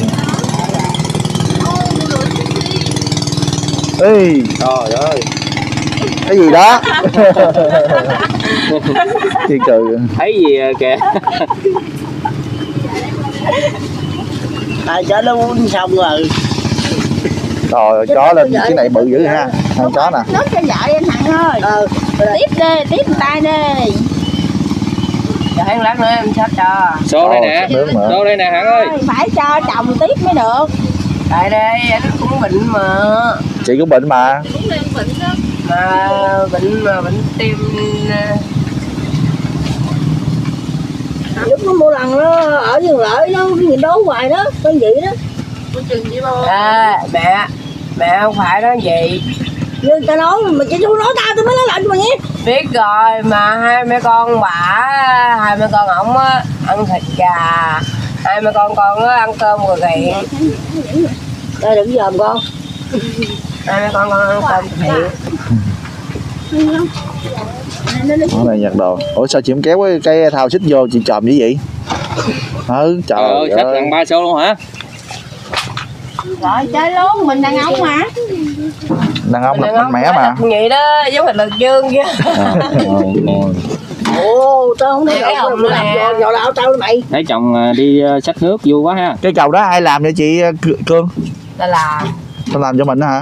Ê, Trời ơi. cái gì đó? Chị cười. Thấy gì kìa. À cho nó uống xong rồi. Rồi chó lên cái này bự dữ ha. Con chó nè. Nước cho vợ anh Hằng ơi. Ờ. Tiếp đi, tiếp người ta đi. Để lát nữa em xách cho. Số đây Ồ, nè. xách nước nữa. Số đây nè Hằng ơi. Phải cho chồng tiếp mới được. Tại đây anh cũng bệnh mà. Chị cũng bệnh mà. Mà bệnh mà bệnh tim. Lúc nó mỗi lần nó ở vườn lợi nó cái gì đố hoài đó, con gì đó. À, mẹ mẹ không phải đó gì. Nhưng ta nói mà chị chú nói tao tôi mới nói lại cho mày nghe. Biết rồi mà hai mẹ con bà, hai mẹ con ổng á ăn thịt gà, hai mẹ con con á ăn cơm rồi kiện. Đây đừng dòm con. Hai mẹ con con ăn cơm thiện. Nó này nhặt đồ. Ủa sao chị không kéo cái, cái thao xích vô chị chòm như vậy? Ừ, trời Trời ơi, xách ơi. gần ba số luôn hả? Rồi chơi luôn, mình đàn ông mà. Đàn ông là mạnh mẽ mà. Vậy đó, giống hình lực dương chứ. À, rồi, rồi. Ồ, tao không thấy Thấy đâu không mà nè. làm dò đạo tao đó mày. Thấy chồng đi xách nước vui quá ha. Cái cầu đó ai làm vậy chị Cương? Đó là Tao làm cho mình đó hả?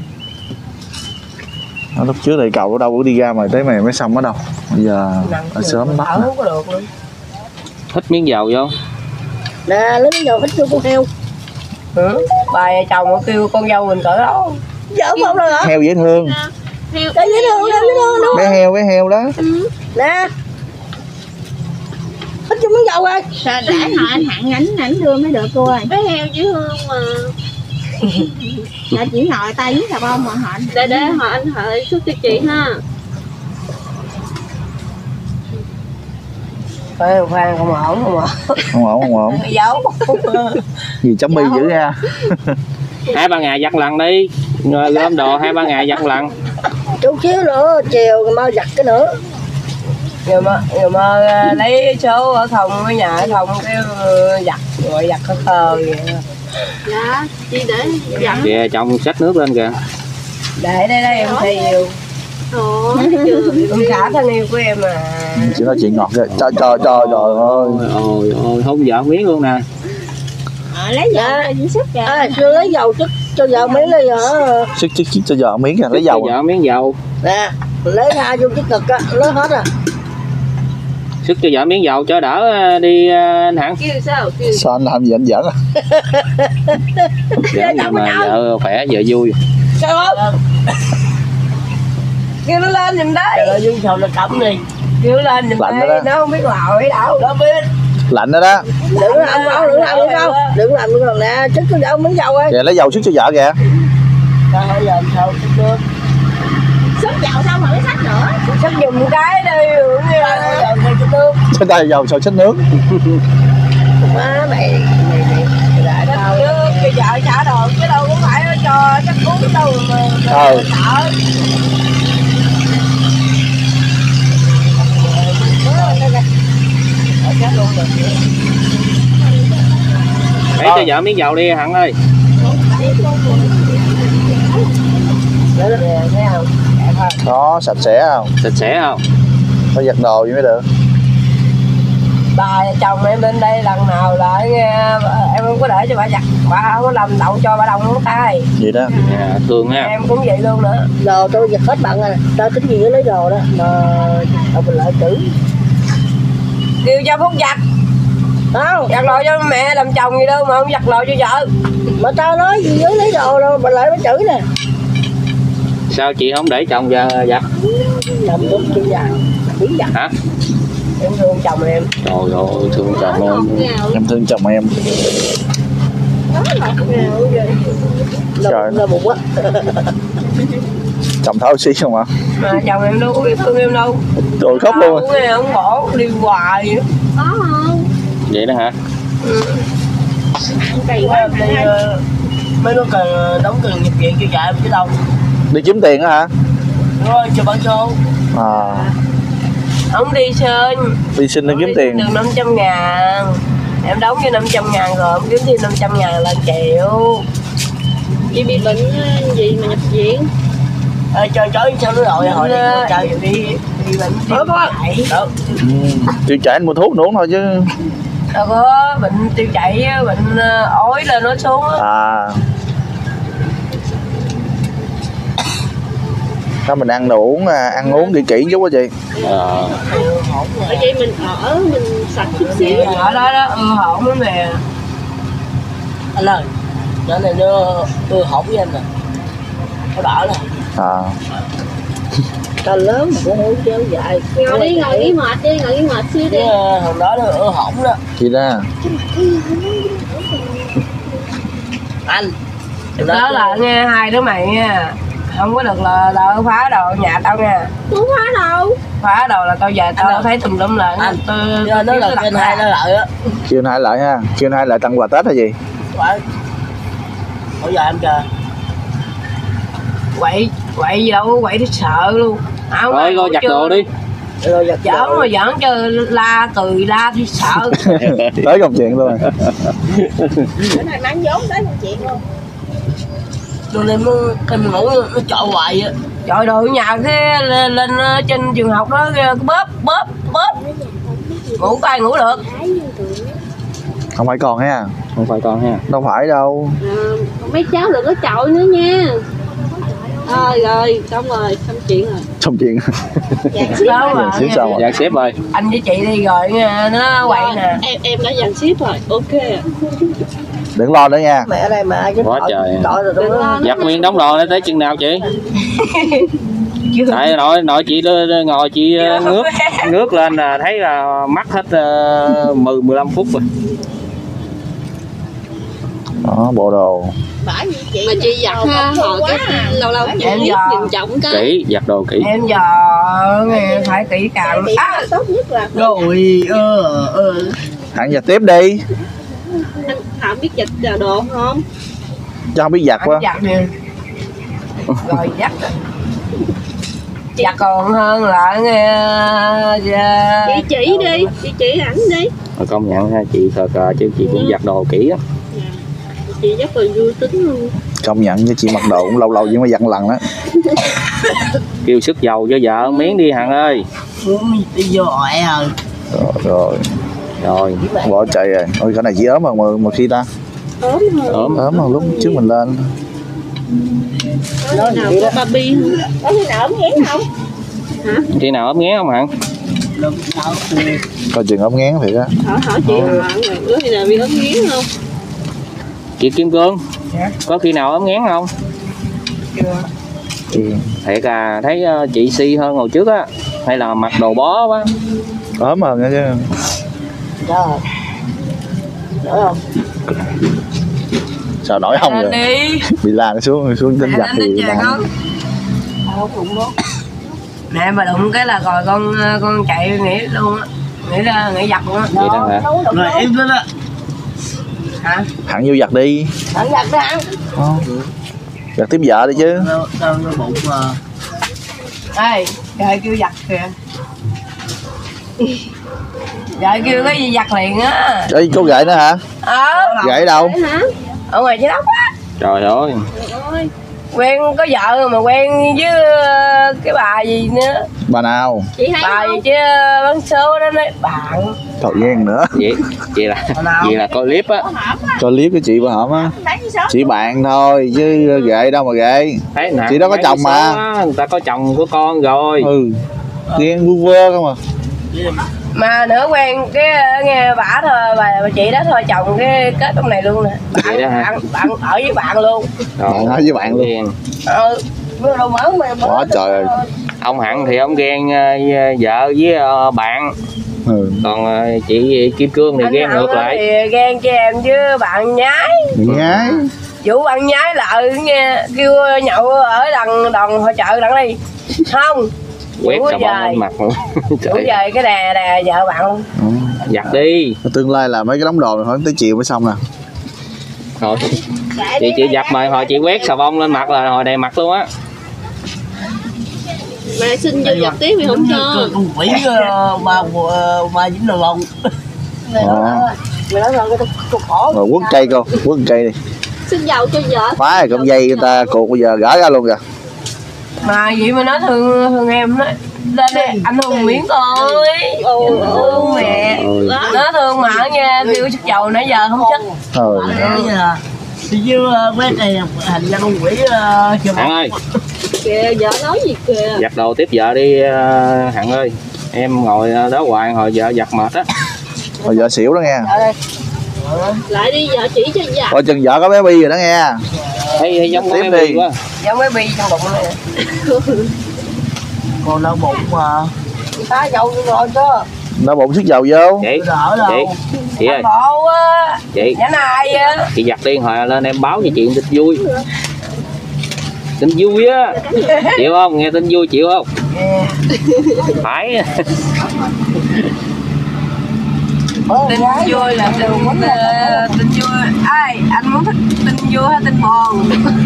Ở lúc trước thì cầu ở đâu có đi ra mà tới mày mới xong ở đâu. Bây giờ ở sớm bắt thở nè. không có được luôn. Thích miếng dầu vô. Nè, lấy cái dầu hít vô con heo. Ừ. Bà vợ chồng kêu con dâu mình cỡ đó. Giỡn không đâu hả? Heo dễ thương. Cái dễ thương, dễ thương đâu. Bé heo, bé heo đó. Nè. Hít vô miếng dầu rồi. Sao để họ anh Hằng ảnh ảnh đưa mới được cô ơi. Bé heo dễ thương mà. Là chỉ ngồi tay với xà bông mà họ. Để để họ anh hợi xuất cho chị ha. Khoan khoan không ổn không ổn. Không ổn, không ổn. Giấu. Gì chấm bi dữ ha. Hai ba ngày giặt lần đi. Rồi gom đồ hai ba ngày giặt lần. Chút xíu nữa, chiều rồi mau giặt cái nữa. Rồi mà, rồi mà lấy số ở phòng ở nhà ở phòng kêu giặt rồi giặt khờ khờ vậy. Dạ, chị để dặn. Kìa chồng xách nước lên kìa. Để đây đây em thầy yêu. Ồ, trời. Ông xã thân yêu của em mà. Chị nói chuyện ngọt kìa. Trời trời trời trời ơi. Ôi ôi không vợ miếng luôn nè. Ờ, lấy vợ ra chỉ sức kìa. À, chưa lấy dầu chút cho vợ mấy ly hả? Sức sức sức cho vợ miếng kìa, lấy dầu. Cho vợ miếng dầu. Nè, lấy ra vô cái cực á, lấy hết rồi. Sức cho vợ miếng dầu cho đỡ đi anh Hằng. Kêu sao? Kêu Sao anh làm gì anh giỡn à? Giỡn gì mà vợ khỏe vợ vui. Sao không? Kêu nó lên giùm đấy. Trời ơi, Dương Sầu là cẩm đi. Kêu nó lên giùm Lạnh đấy. đó đó. Nó không biết lội đâu. Nó biết. Lạnh đó đó. Đừng làm đâu, đừng làm nữa đâu. Đừng làm nữa nè, chút cái dầu miếng dầu ơi. Kìa lấy dầu sức cho vợ kìa. Trời ơi, giờ sao chút nước. Sức dầu sao mà mới sách nữa. Chắc dùng cái đi. Giờ thay chút nước. Trên tay dầu sao xách nước. Má mày, mày mày. Đại tao. Chứ bây giờ trả đồ chứ đâu có phải cho chắc uống đâu mà. Ờ. Sợ. Để cho vợ miếng dầu đi Hằng ơi. Thấy không? Đó, sạch sẽ không? Sạch sẽ không? Phải giặt đồ vậy mới được. Bà chồng em lên đây lần nào lại nghe em không có để cho bà giặt, bà không có làm đậu cho bà đồng ngón tay. Vậy đó. Dạ, thương ha. Em cũng vậy luôn nữa. Đồ tôi giặt hết bận rồi. Tao tính gì với lấy đồ đó. Mà tao mình lại chữ. Kêu cho Phúc giặt. Không, Giặt đồ cho mẹ làm chồng gì đâu mà không giặt đồ cho vợ. mà tao nói gì với lấy đồ đâu, bà lại mới chữ nè. Sao chị không để chồng giờ giặt? Chồng đúng chữ dài, biến giặt. Hả? Em thương chồng em. Trời ơi thương chồng em. Em thương chồng em. Đồ Trời. ra bụng á. Chồng tháo oxy không ạ? Mà chồng em đâu có biết thương em đâu. Rồi khóc luôn. Nghe ông bỏ đi hoài. Có không? Vậy đó hả? Kỳ quá đi, mấy đứa cần đóng tiền nhập viện cho chạy chứ đâu. Đi kiếm tiền á hả? Đúng rồi, cho bán số. À, Ông đi xin. đi xin đi kiếm tiền. Được năm trăm ngàn. Em đóng cho năm trăm ngàn rồi, ông kiếm thêm năm trăm ngàn là triệu. Chị bị bệnh gì mà nhập viện? Ờ, cho chó sao nó đội hồi đi chơi đi đi bệnh tiêu chảy. Đâu Ừ. Tiêu chảy anh mua thuốc nữa uống thôi chứ. đâu có bệnh tiêu chảy, bệnh ói lên nó xuống á. À. Sao mình ăn đồ uống, ăn uống kỹ kỹ chút á chị. Ờ. Ở vậy mình ở mình sạch chút xíu. Ở đó đó ưa hổn lắm nè. Anh ơi, chỗ này nó ưa hổn với anh nè. Nó bảo là À. ta lớn mà cũng không kéo dài. Ngồi đi, ngồi nghỉ mệt đi, ngồi nghỉ mệt xíu đi. Cái thằng đó nó ưa hổn đó. Chị ra. Anh đó là nghe hai đứa mày nha, không có được là tao phá đồ nhà tao nha. Không phá đâu. Phá đồ là tao về tao thấy tùm lum lại. Anh, tôi nó là kênh hai nó lợi á. Kêu hai lại ha, kêu hai lại tặng quà Tết hay gì? Phải. Bây giờ em chờ. Quậy quậy gì đâu có quậy thì sợ luôn. Áo Rồi coi giặt đồ đi. Rồi giật giỡn mà giỡn chơi la cười la thì sợ. Tới công chuyện luôn. Bữa nay mang vốn tới một chuyện luôn. Rồi lên nó kênh mũ nó trộn hoài á. Trời đội nhà cái lên, lên trên trường học đó bóp bóp bóp ngủ có ai ngủ được. Không phải con ha. Không phải con ha. Đâu phải đâu. À, mấy cháu đừng có chọi nữa nha. Thôi rồi, xong rồi, xong chuyện rồi. Xong chuyện. Đó mà Xíu sau rồi. Dạ sếp ơi. anh với chị đi rồi nha, nó quậy nè. Em em đã dàn ship rồi, ok. Đừng lo nữa nha. Mẹ ở đây mà chứ Quá trời. tội rồi Đừng tôi lo Giặt nữa. nguyên đóng đồ tới chừng nào chị? Tại nội nội chị đ- ngồi chị uh, ngước ngước lên là thấy là mất hết uh, mười mười lăm phút rồi. Đó, bộ đồ. Bởi vì chị Mà chị giặt ha, hồi cái lâu lâu chị Em liếc giờ. nhìn trọng cái. Kỹ, giặt đồ kỹ. Em giờ nghe phải kỹ càng. chị À, tốt nhất là rồi ơ ơ Hẳn giặt tiếp đi. Anh Thảo biết giặt đồ không? Cho không biết giặt anh quá. giặt nè. Rồi giặt. Giặt còn hơn là nghe. Chị chỉ đi, chị chỉ ảnh đi. Mà công nhận ha, chị thờ cờ chứ chị cũng giặt đồ kỹ á. Chị rất là vui tính luôn. Công nhận cho chị mặc đồ cũng lâu lâu nhưng mà giặt lần đó. Kêu sức dầu cho vợ miếng đi Hằng ơi. đi vô ỏi rồi. Rồi, rồi. Rồi, Bỏ chạy rồi. Ôi cái này chỉ ốm mà, mà, mà khi ta Ốm hơn. ốm. ốm mà lúc trước mình lên. Có nào có baby không? có khi nào ốm nghén không? Khi nào ốm nghén không Hằng? Coi chừng ốm ngán thiệt á. Hỏi hỏi chị Hằng rồi, có khi nào bị ốm nghiến không? Chị Kim Cương, Dạ. có khi nào ốm nghén không? Ừ. Thiệt à, thấy uh, chị si hơn hồi trước á. Hay là mặc đồ bó quá. Ốm hơn nha chứ. Đó rồi. Đỡ không? Sao nổi không rồi. Đi. Bị la nó xuống xuống tính giặt thì Trời la. con. Không cũng đó. Mẹ mà đụng cái là rồi con con chạy nghỉ luôn á. Nghỉ ra nghỉ giặt luôn á. Vậy đó hả? Rồi em lên á. Hả? Hẳn vô giặt đi. Thằng giặt ra ăn. Ờ. Giặt tiếp vợ đi chứ. Đâu đâu nó bụng mà. Ê, trời kêu giặt kìa. Trời kêu cái gì giặt liền á. Ê, có gậy nữa hả? Ờ, Gậy đâu? Đấy hả? ở ngoài chứ đâu quá. Trời ơi. Trời ơi. Quen có vợ mà quen với ờ, cái bà gì nữa. Bà nào? Chị thấy Bà gì không? chứ bán số đó nói bạn. Thời gian nữa. Vậy, vậy là vậy là coi clip á. Cho clip cái chị bà hổm á. Đánh sớm. Chị bạn thôi chứ gậy đâu mà gậy. Thấy nè. Chị đó có mấy chồng số mà. á, người ta có chồng có con rồi. Ừ. Ghen vu vơ không à. Mà nữa quen cái ờ, nghe bả thôi bà, bà chị đó thôi chồng cái kết trong này luôn nè. Bạn, Vậy đó hả? bạn bạn ở với bạn luôn. Rồi, Bạn nói với bạn luôn. ghen. Ừ. Mới đâu mở mà mở. Quá trời ơi. Ông Hằng thì ông ghen uh, vợ với uh, bạn. Ừ. Còn uh, chị Kim Cương thì Anh ghen Hằng ngược á lại. thì ghen cho em chứ bạn nhái. Nhái. Vũ ăn nhái lợi nghe, kêu nhậu ở đằng đòn hội chợ đằng đi. Không. Quét cà bông lên mặt luôn. Vũ về cái đè đè vợ bạn luôn. Ừ. Giặt đi. Tương lai là mấy cái đống đồ này khoảng tới chiều mới xong nè. Rồi. Chị chị giặt mà hồi chị quét xà bông lên mặt là hồi đè mặt luôn á. Mẹ xin vô giặt tiếp thì không cho. Con quỷ mà mà dính đầu lông. Mày nói rằng con khổ. Rồi quất cây cô, quất cây đi. Xin dầu cho vợ. Phá cọng dây người ta cột bây giờ gỡ ra luôn kìa. Mà vậy mà nói thương thương em đó. Lên đây anh hùng miếng ơi. Thương mẹ. Nó thương mà nha, kêu sức dầu nãy giờ không chết. Thôi. Thì chứ mấy này hành ra con quỷ chưa Hằng ơi. Kìa vợ nói gì kìa. Giặt đồ tiếp vợ đi Hằng ơi. Em ngồi đó hoài hồi vợ giặt mệt á. Rồi vợ xỉu đó nghe. Lại đi vợ chỉ cho giặt. Rồi chừng vợ có bé Bi rồi đó nghe. Thấy, thấy giống tiếp bé đi. quá. Giống mấy bi trong bụng này. Còn đau bụng mà. Tá dầu rồi chứ. Nó bụng sức dầu vô. Chị, Đỡ đâu. chị, chị ơi. Bộ á. Chị. Nhã này á. Chị giặt đi hồi lên em báo cho chuyện tin vui. Tin vui á. Chịu không? Nghe tin vui chịu không? Phải. Tin vui là tin uh, tin vui. Ai anh muốn thích tin vui hay tin buồn?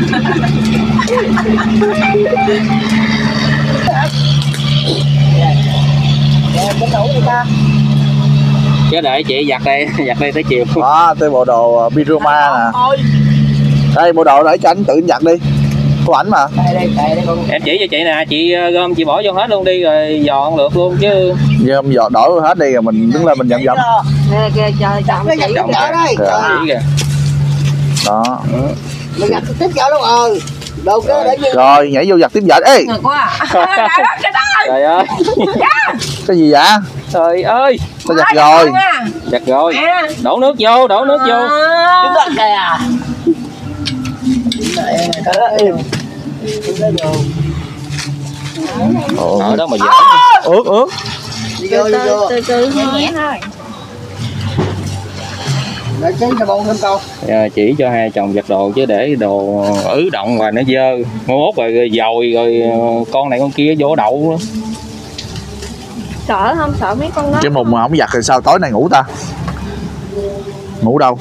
Chứ để chị giặt đây, giặt đây tới chiều. Đó, tới bộ đồ pyjama nè. Đây bộ đồ để cho anh tự giặt đi. Có ảnh mà. Em chỉ cho chị nè, chị gom chị bỏ vô hết luôn đi rồi dọn lượt luôn chứ. Gom dọn đổi hết đi rồi mình đứng lên mình dọn dọn. Nè kìa trời chồng Cái chị. giặt vợ đây. Chỉ kìa. Đó. Mày giặt tiếp vợ luôn ờ. Đồ cái để như Rồi nhảy vô giặt tiếp vợ. Ê. Ngược quá à. Trời ơi. Cái gì vậy? Trời ơi. Tao giặt rồi. Giặt rồi. Đổ nước vô, đổ nước vô. chúng ta kìa. Ở đó mà giỡn. Ướt ướt. Vô vô. Từ từ thôi. Để tránh cho bông thêm câu. À, chỉ cho hai chồng giặt đồ chứ để đồ ứ động rồi nó dơ. Mốt rồi, rồi dồi rồi con này con kia vô đậu luôn. Sợ không? Sợ mấy con đó. Cái mùng mà không giặt thì sao tối nay ngủ ta? Ngủ đâu?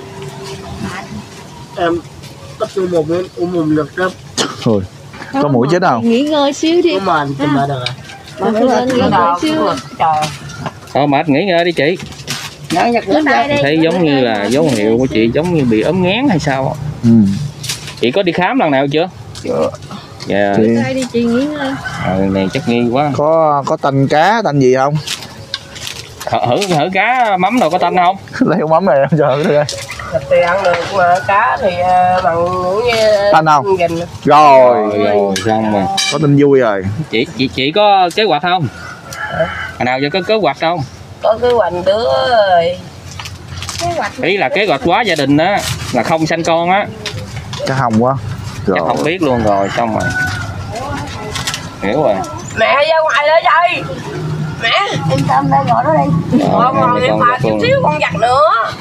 Em cấp cho một em ôm mùng lực lắm. Thôi. Có mũi chết không? Nghỉ ngơi xíu đi. Mà anh tìm ra được rồi. Mà phải lên nghỉ ngơi xíu. Trời. Thôi mệt nghỉ ngơi đi chị. Nó giặt nước đây đi. Thấy giống như là dấu hiệu của chị giống như bị ốm ngán hay sao? Ừ. Chị có đi khám lần nào chưa? Chưa. Dạ. Chị... Đây đi chị nghỉ ngơi. À, này chắc nghi quá. Có có tanh cá, tanh gì không? Hở hở cá mắm đâu có tanh không? Lấy con mắm này em cho thử coi. Thịt thì ăn được mà cá thì bằng muỗng tanh không? gình. Rồi. Rồi, rồi xong rồi. Có tin vui rồi. Chị chị chị có kế hoạch không? Hồi nào giờ có kế hoạch không? Có cái hoành đứa rồi. Ý là kế hoạch quá gia đình đó là không sanh con á. Chắc hồng quá. Rồi. Chắc không biết luôn rồi xong rồi. Hiểu rồi. Mẹ ra ngoài đó chơi. Mẹ Yên tâm đây ngồi đó đi. không còn em mà chút xíu con giặt nữa.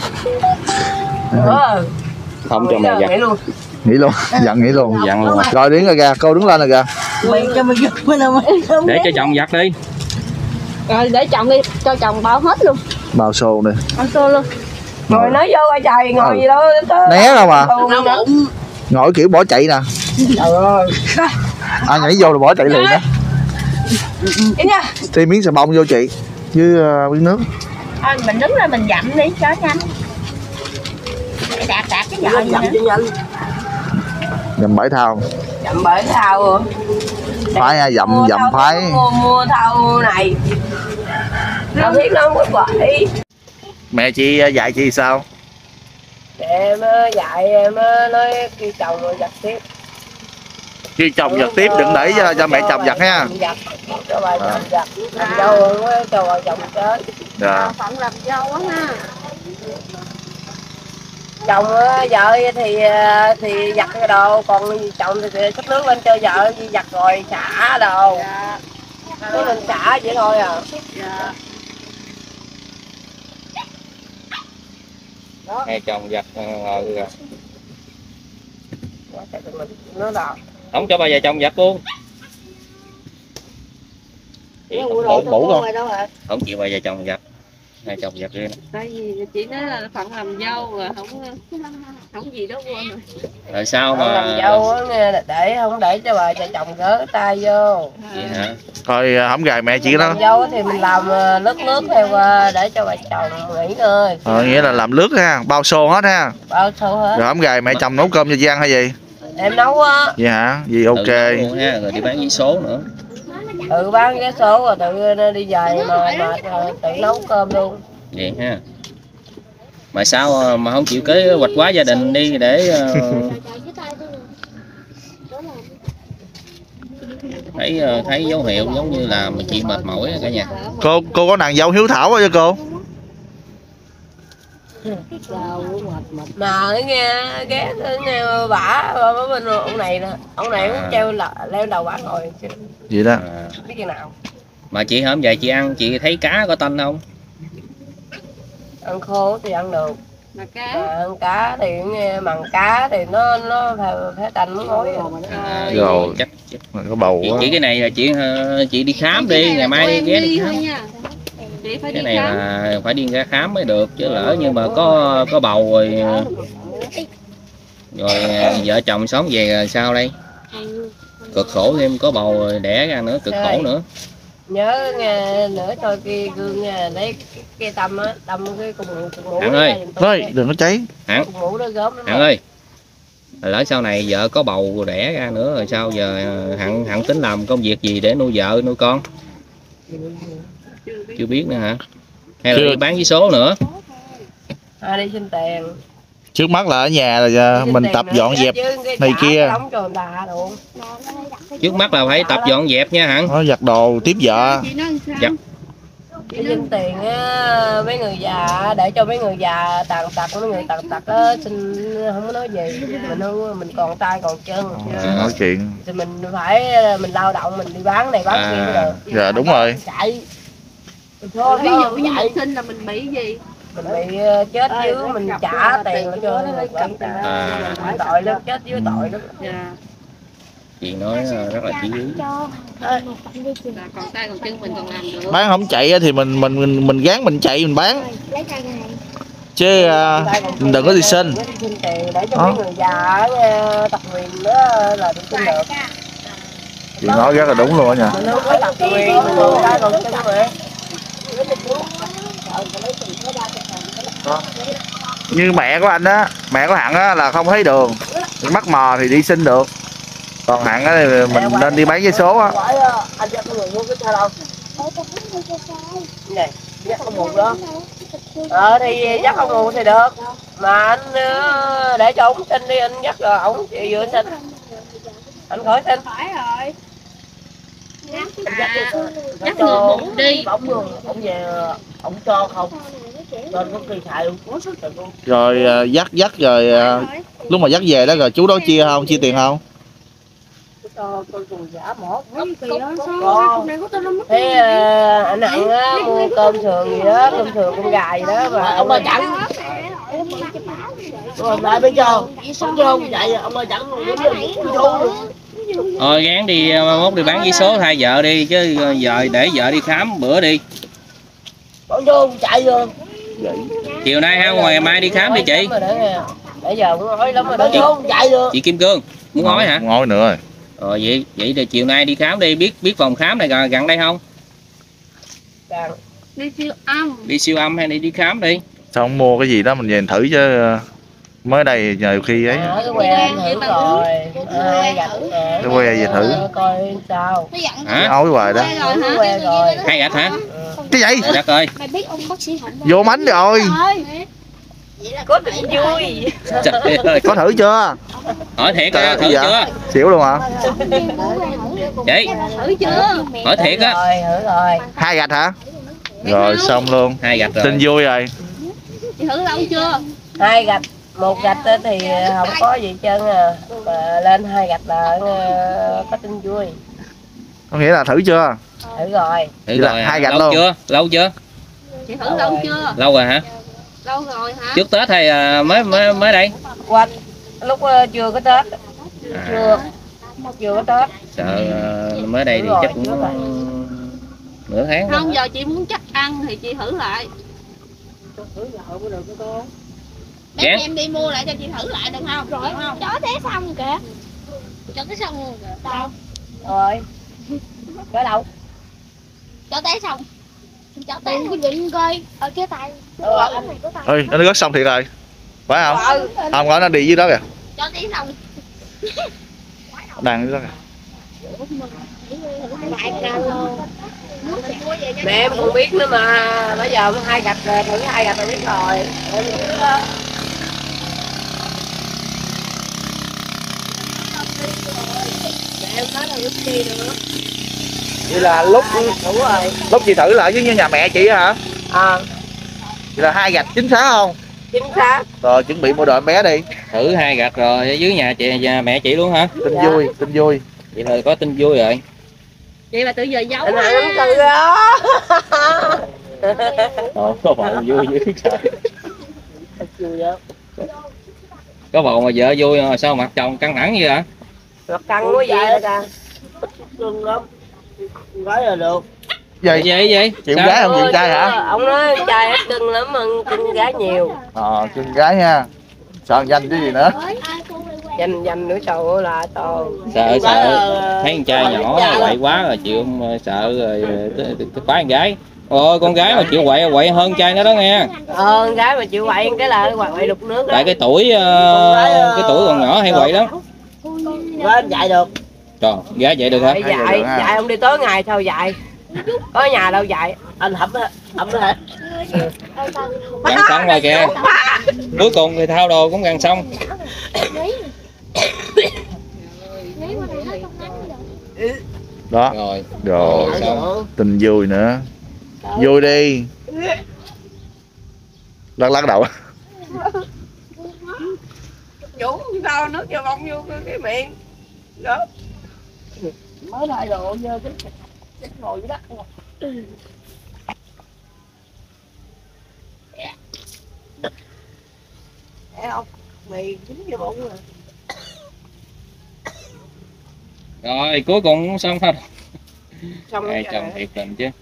Ừ. Không cho mẹ giặt. Nghĩ luôn. Nghỉ luôn. Dặn nghỉ luôn. Dặn luôn. Rồi đứng rồi kìa, cô đứng lên rồi kìa. Mày cho mày giặt mới đâu mày. Để cho chồng giặt đi. Rồi để chồng đi, cho chồng bao hết luôn. Bao xô đi. Bao xô luôn. Ngồi nói vô coi trời, ngồi Ừ. gì đâu. Né đâu mà. Nó bụng. Ngồi kiểu bỏ chạy nè. Trời ơi. À nhảy vô rồi bỏ chạy liền đó. Đi nha. Thêm miếng xà bông vô chị. Với uh, miếng nước. Thôi mình đứng lên mình dặm đi cho nhanh. Đạp đạp cái vợ gì Dặm nữa. cho nhanh. Dầm bãi thao. Dặm bởi thao rồi. Phái à, dặm Mua dặm thao, phái. Mua, mua thao này. Đâu biết nó không có quậy. Mẹ chị dạy chị sao? Em dạy em nói kêu chồng rồi giặt tiếp. Kêu chồng giặt tiếp, đừng để cho, cho mẹ chồng giặt nha. Giặt, cho bà chồng giặt. Làm dâu cho bà chồng chết. Dạ. Phận làm dâu quá ha. Chồng vợ thì thì giặt cái đồ, còn chồng thì xách nước lên cho vợ giặt rồi xả đồ. Dạ. Cứ mình xả vậy thôi à. Dạ. Hai chồng giặt ngồi rồi. nó đào. Không cho bà già chồng giặt luôn. Chị không bổ bổ con. Không chịu bà già chồng giặt. Hai chồng giặt riêng. Tại vì chị nói là phận làm dâu rồi không không gì đó quên rồi. Rồi sao mà làm dâu á nghe để không để cho bà cho chồng gỡ tay vô. vậy hả? Thôi hổng gài mẹ chị đó. Làm dâu thì mình làm lướt lướt theo để cho bà chồng nghỉ ngơi. Ờ, nghĩa là làm lướt ha, bao xô hết ha. Bao xô hết. Rồi hổng gài mẹ chồng nấu cơm cho chị ăn hay gì? Em nấu á. Vậy hả? Gì ok. Tự nấu luôn ha, rồi đi bán vé số nữa. Tự bán vé số rồi tự đi về mà mà tự nấu cơm luôn. Vậy ha. Mà sao mà không chịu kế hoạch hóa gia đình đi để uh... thấy thấy dấu hiệu giống như là chị mệt mỏi cả nhà. Cô cô có nàng dâu hiếu thảo không cho cô? Mà nghe ghé nghe bả ở bên ông này nè, ông này cũng treo là leo đầu bả ngồi Vậy đó. À. biết chừng nào. Mà chị hôm về chị ăn chị thấy cá có tanh không? Ăn khô thì ăn được. Mà cá À, ăn cá thì nghe mặn cá thì nó nó phải, phải tanh nó ngói. À, Rồi. Chắc, chắc. Có bầu Chị, quá. chị cái này là chị chị đi khám đi, ngày mai đi ghé đi khám. Chị phải Cái đi này khám. là phải đi ra khám mới được, chứ lỡ như mà có có bầu rồi rồi vợ chồng sống về rồi sao đây? Cực khổ thêm, có bầu rồi đẻ ra nữa, cực khổ nữa. Nhớ nghe nữa thôi kia gương nghe lấy cái tâm á, tâm cái cùng mũ. Hạng ơi. Thôi đừng có cháy. Hạng. Mũ đó gớm lắm. Hạng ơi. Lỡ sau này vợ có bầu rồi đẻ ra nữa rồi sao giờ Hạng Hạng tính làm công việc gì để nuôi vợ nuôi con? Chưa biết nữa hả? Hay là Chưa. đi bán vé số nữa? À, đi xin tiền. Trước mắt là ở nhà là mình tập dọn dẹp này kia. Trước mắt là phải tập dọn dẹp nha Hạng. Nó giặt đồ tiếp vợ. Giặt. Đi xin tiền á, mấy người già để cho mấy người già tàn tật, mấy người tàn tật á xin không có nói gì, mình không mình còn tay còn chân. À, nói chuyện. Thì mình phải mình lao động, mình đi bán này bán kia À. rồi. Dạ đúng rồi. Chạy. Ví dụ như mình sinh là mình bị gì? Mình bị chết dưới mình trả tiền cho người quản trả. À. Tội lắm, chết dưới tội lắm. Dạ. Chị nói rất là chí lý. Là còn tay còn chân mình còn làm được. Bán không chạy thì mình mình mình mình gán mình chạy mình bán. Chứ uh, mình đừng có đi xin. Đi xin tiền để cho mấy người già tập quyền đó là đi xin được. Chị nói rất là đúng luôn á nha. Mình không có tập quyền, mình còn tay còn chân mà. Đó. Như mẹ của anh á, mẹ của Hạng á là không thấy đường, mắc mò thì đi xin được. Còn Hạng á thì mình nên đi bán vé số á. Anh dắt con người mua cái xe đâu? Này, dắt con mù đó. Ờ thì dắt con mù thì được. Mà anh để cho ông xin đi, anh dắt rồi ông chị vừa xin. Anh khỏi xin. Phải rồi. Dắt Dắt người mụ đi. Ông vừa, ông về ông cho không? Cho có kỳ xài luôn. Rồi uh, dắt dắt rồi uh, lúc mà dắt về đó rồi chú đó chia không, chia tiền không? Cho con cùi giả một con. Thế uh, anh Hạng á mua cơm sườn gì đó, cơm sườn cơm gà gì đó mà ông ơi chẳng. Rồi lại bây giờ không cho ông vậy ông ơi chẳng Thôi gán đi mốt đi bán vé số thay vợ đi chứ giờ để vợ đi khám bữa đi. Con vô chạy vô. Chiều nay ha, ngoài mai đi khám đi chị. Bây giờ cũng nói lắm rồi đó. Vô chạy vô. Chị Kim Cương muốn nói hả? Không nói nữa rồi. Rồi vậy vậy thì chiều nay đi khám đi, biết biết phòng khám này gần, gần đây không? Đi siêu âm. Đi siêu âm hay đi đi khám đi. Sao không mua cái gì đó mình về thử chứ mới đây nhờ khi ấy. À, cái que anh thử rồi. À, gạch nè. Cái que về thử. Coi sao. Hả? Ói hoài đó. Cái que rồi. Hai gạch hả? Cái gì? Đất ơi. Mày biết ông bác sĩ Hồng Vô mánh rồi. Có tin vui. Trời ơi. Có thử chưa? Hỏi thiệt á, thử dạ. chưa? Xỉu luôn hả? Chị Thử chưa? hỏi thiệt á. Rồi, thử rồi. Hai gạch hả? Rồi xong luôn. Hai gạch rồi. Tin vui rồi. Chị thử lâu chưa? Hai gạch, một gạch thì không có gì hết trơn à. Mà lên hai gạch là có tin vui. Có nghĩa là thử chưa? Thử rồi. Thử rồi. Hai gạch lâu luôn. chưa? Lâu chưa? Chị thử lâu chưa? Lâu rồi hả? Lâu rồi hả? Trước Tết hay à, mới mới mới đây? Qua lúc chưa có Tết. Chưa. Chưa có Tết. Sợ uh, mới đây thì chắc cũng nửa tháng. Không, giờ chị muốn chắc ăn thì chị thử lại. Để em đi mua lại cho chị thử lại được không? Rồi không? Chó té xong kìa. Chó té xong rồi kìa. Đâu? Rồi. Ở đâu? Chó té xong. Chó té cái vịnh coi ở cái tay. Ơi, nó rớt xong thiệt rồi. Phải không? Ừ. Không có, nó đi dưới đó kìa. Chó té xong. Đang dưới đó kìa. Mẹ em còn biết nữa mà. Bây giờ hai gạch rồi, thử hai gạch rồi biết rồi. Em nói là lúc đi nữa. Vậy là lúc Đúng rồi. lúc chị thử lại với nhà mẹ chị hả? À, Vậy là hai gạch chính xác không? chính xác. Rồi chuẩn bị mua đồ em bé đi. Thử hai gạch rồi ở dưới nhà chị nhà mẹ chị luôn hả? Tin vui, tin vui. Vậy là có tin vui rồi. Vậy mà tự giờ giấu Anh á. nói lắm từ đó. Ồ, có bầu vui dữ trời. Có bầu mà vợ vui mà sao mặt chồng căng thẳng vậy hả? Mặt căng quá vậy đó ta. Cưng lắm. Gái là được. Vậy Vậy vậy? chị con gái không chị trai hả? Ông nói con trai ít cưng lắm mà cưng gái nhiều. Ờ, cưng gái nha. Sợ danh chứ gì nữa. Dành dành nữa trời ơi là trời. Sợ sợ thấy con trai nhỏ quậy quá rồi chịu không sợ rồi phá con gái. Ôi con gái mà chịu quậy quậy hơn trai nữa đó nghe. Ờ con gái mà chịu quậy cái là quậy đục nước đó. Tại cái tuổi uh, cái tuổi còn nhỏ hay quậy lắm. Gái dạy được. Trời, gái vậy được hả? Dạy dạy, dạy ông đi tối ngày sao dạy. Có nhà đâu dạy. Anh hẩm hẩm hả? Gần xong rồi kìa. Cuối cùng thì thao đồ cũng gần xong. Đó. Rồi. Rồi, xong. tin vui nữa. Vui đi. Lắc lắc đầu. Chủ sao nước cho bông vô cái, cái miệng. Đó. Mới thay đồ nhơ cái cái ngồi dưới đất. Thấy không? Mì chín cái bụng rồi. Rồi cuối cùng cũng xong thôi. Xong Hai rồi. chồng thiệt tình chứ.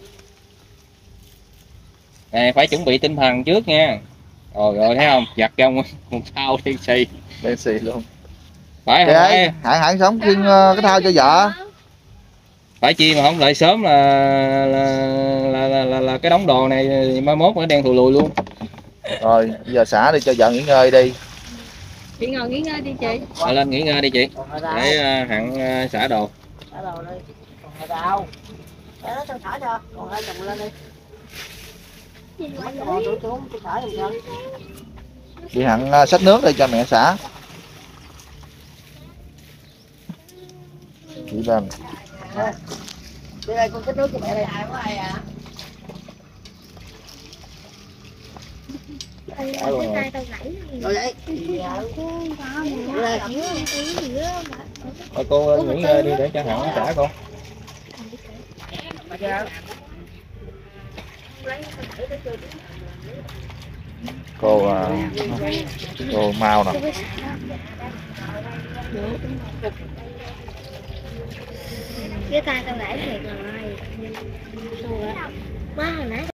Này phải chuẩn bị tinh thần trước nha. Rồi rồi thấy không? Giặt trong một thao đen xì. Đen xì luôn. Phải không? Kệ, Phải, hãng hãng sống khiêng uh, cái thao cho vợ. phải chi mà không đợi sớm là là, là, là, là, là cái đống đồ này mai mốt nó đen thù lùi luôn. Rồi, giờ xả đi cho vợ nghỉ ngơi đi. Chị ngồi nghỉ ngơi đi chị. Rồi lên nghỉ ngơi đi chị. Để uh, hẳn uh, xả đồ. Thả đồ đi. Còn ở đâu? Để nó thả cho. Còn hai chồng lên đi. Ngồi tụi xuống tôi thả làm sao? Đi hẳn uh, xách nước đi cho mẹ xả. Chị lên. Đi đây con cái nước cho mẹ đây. Rồi đấy. Thôi cô nghỉ ngơi đi để cho hẳn xả con. Cô uh, cô mau nè. Cái tay tao gãy thiệt rồi. Má hồi nãy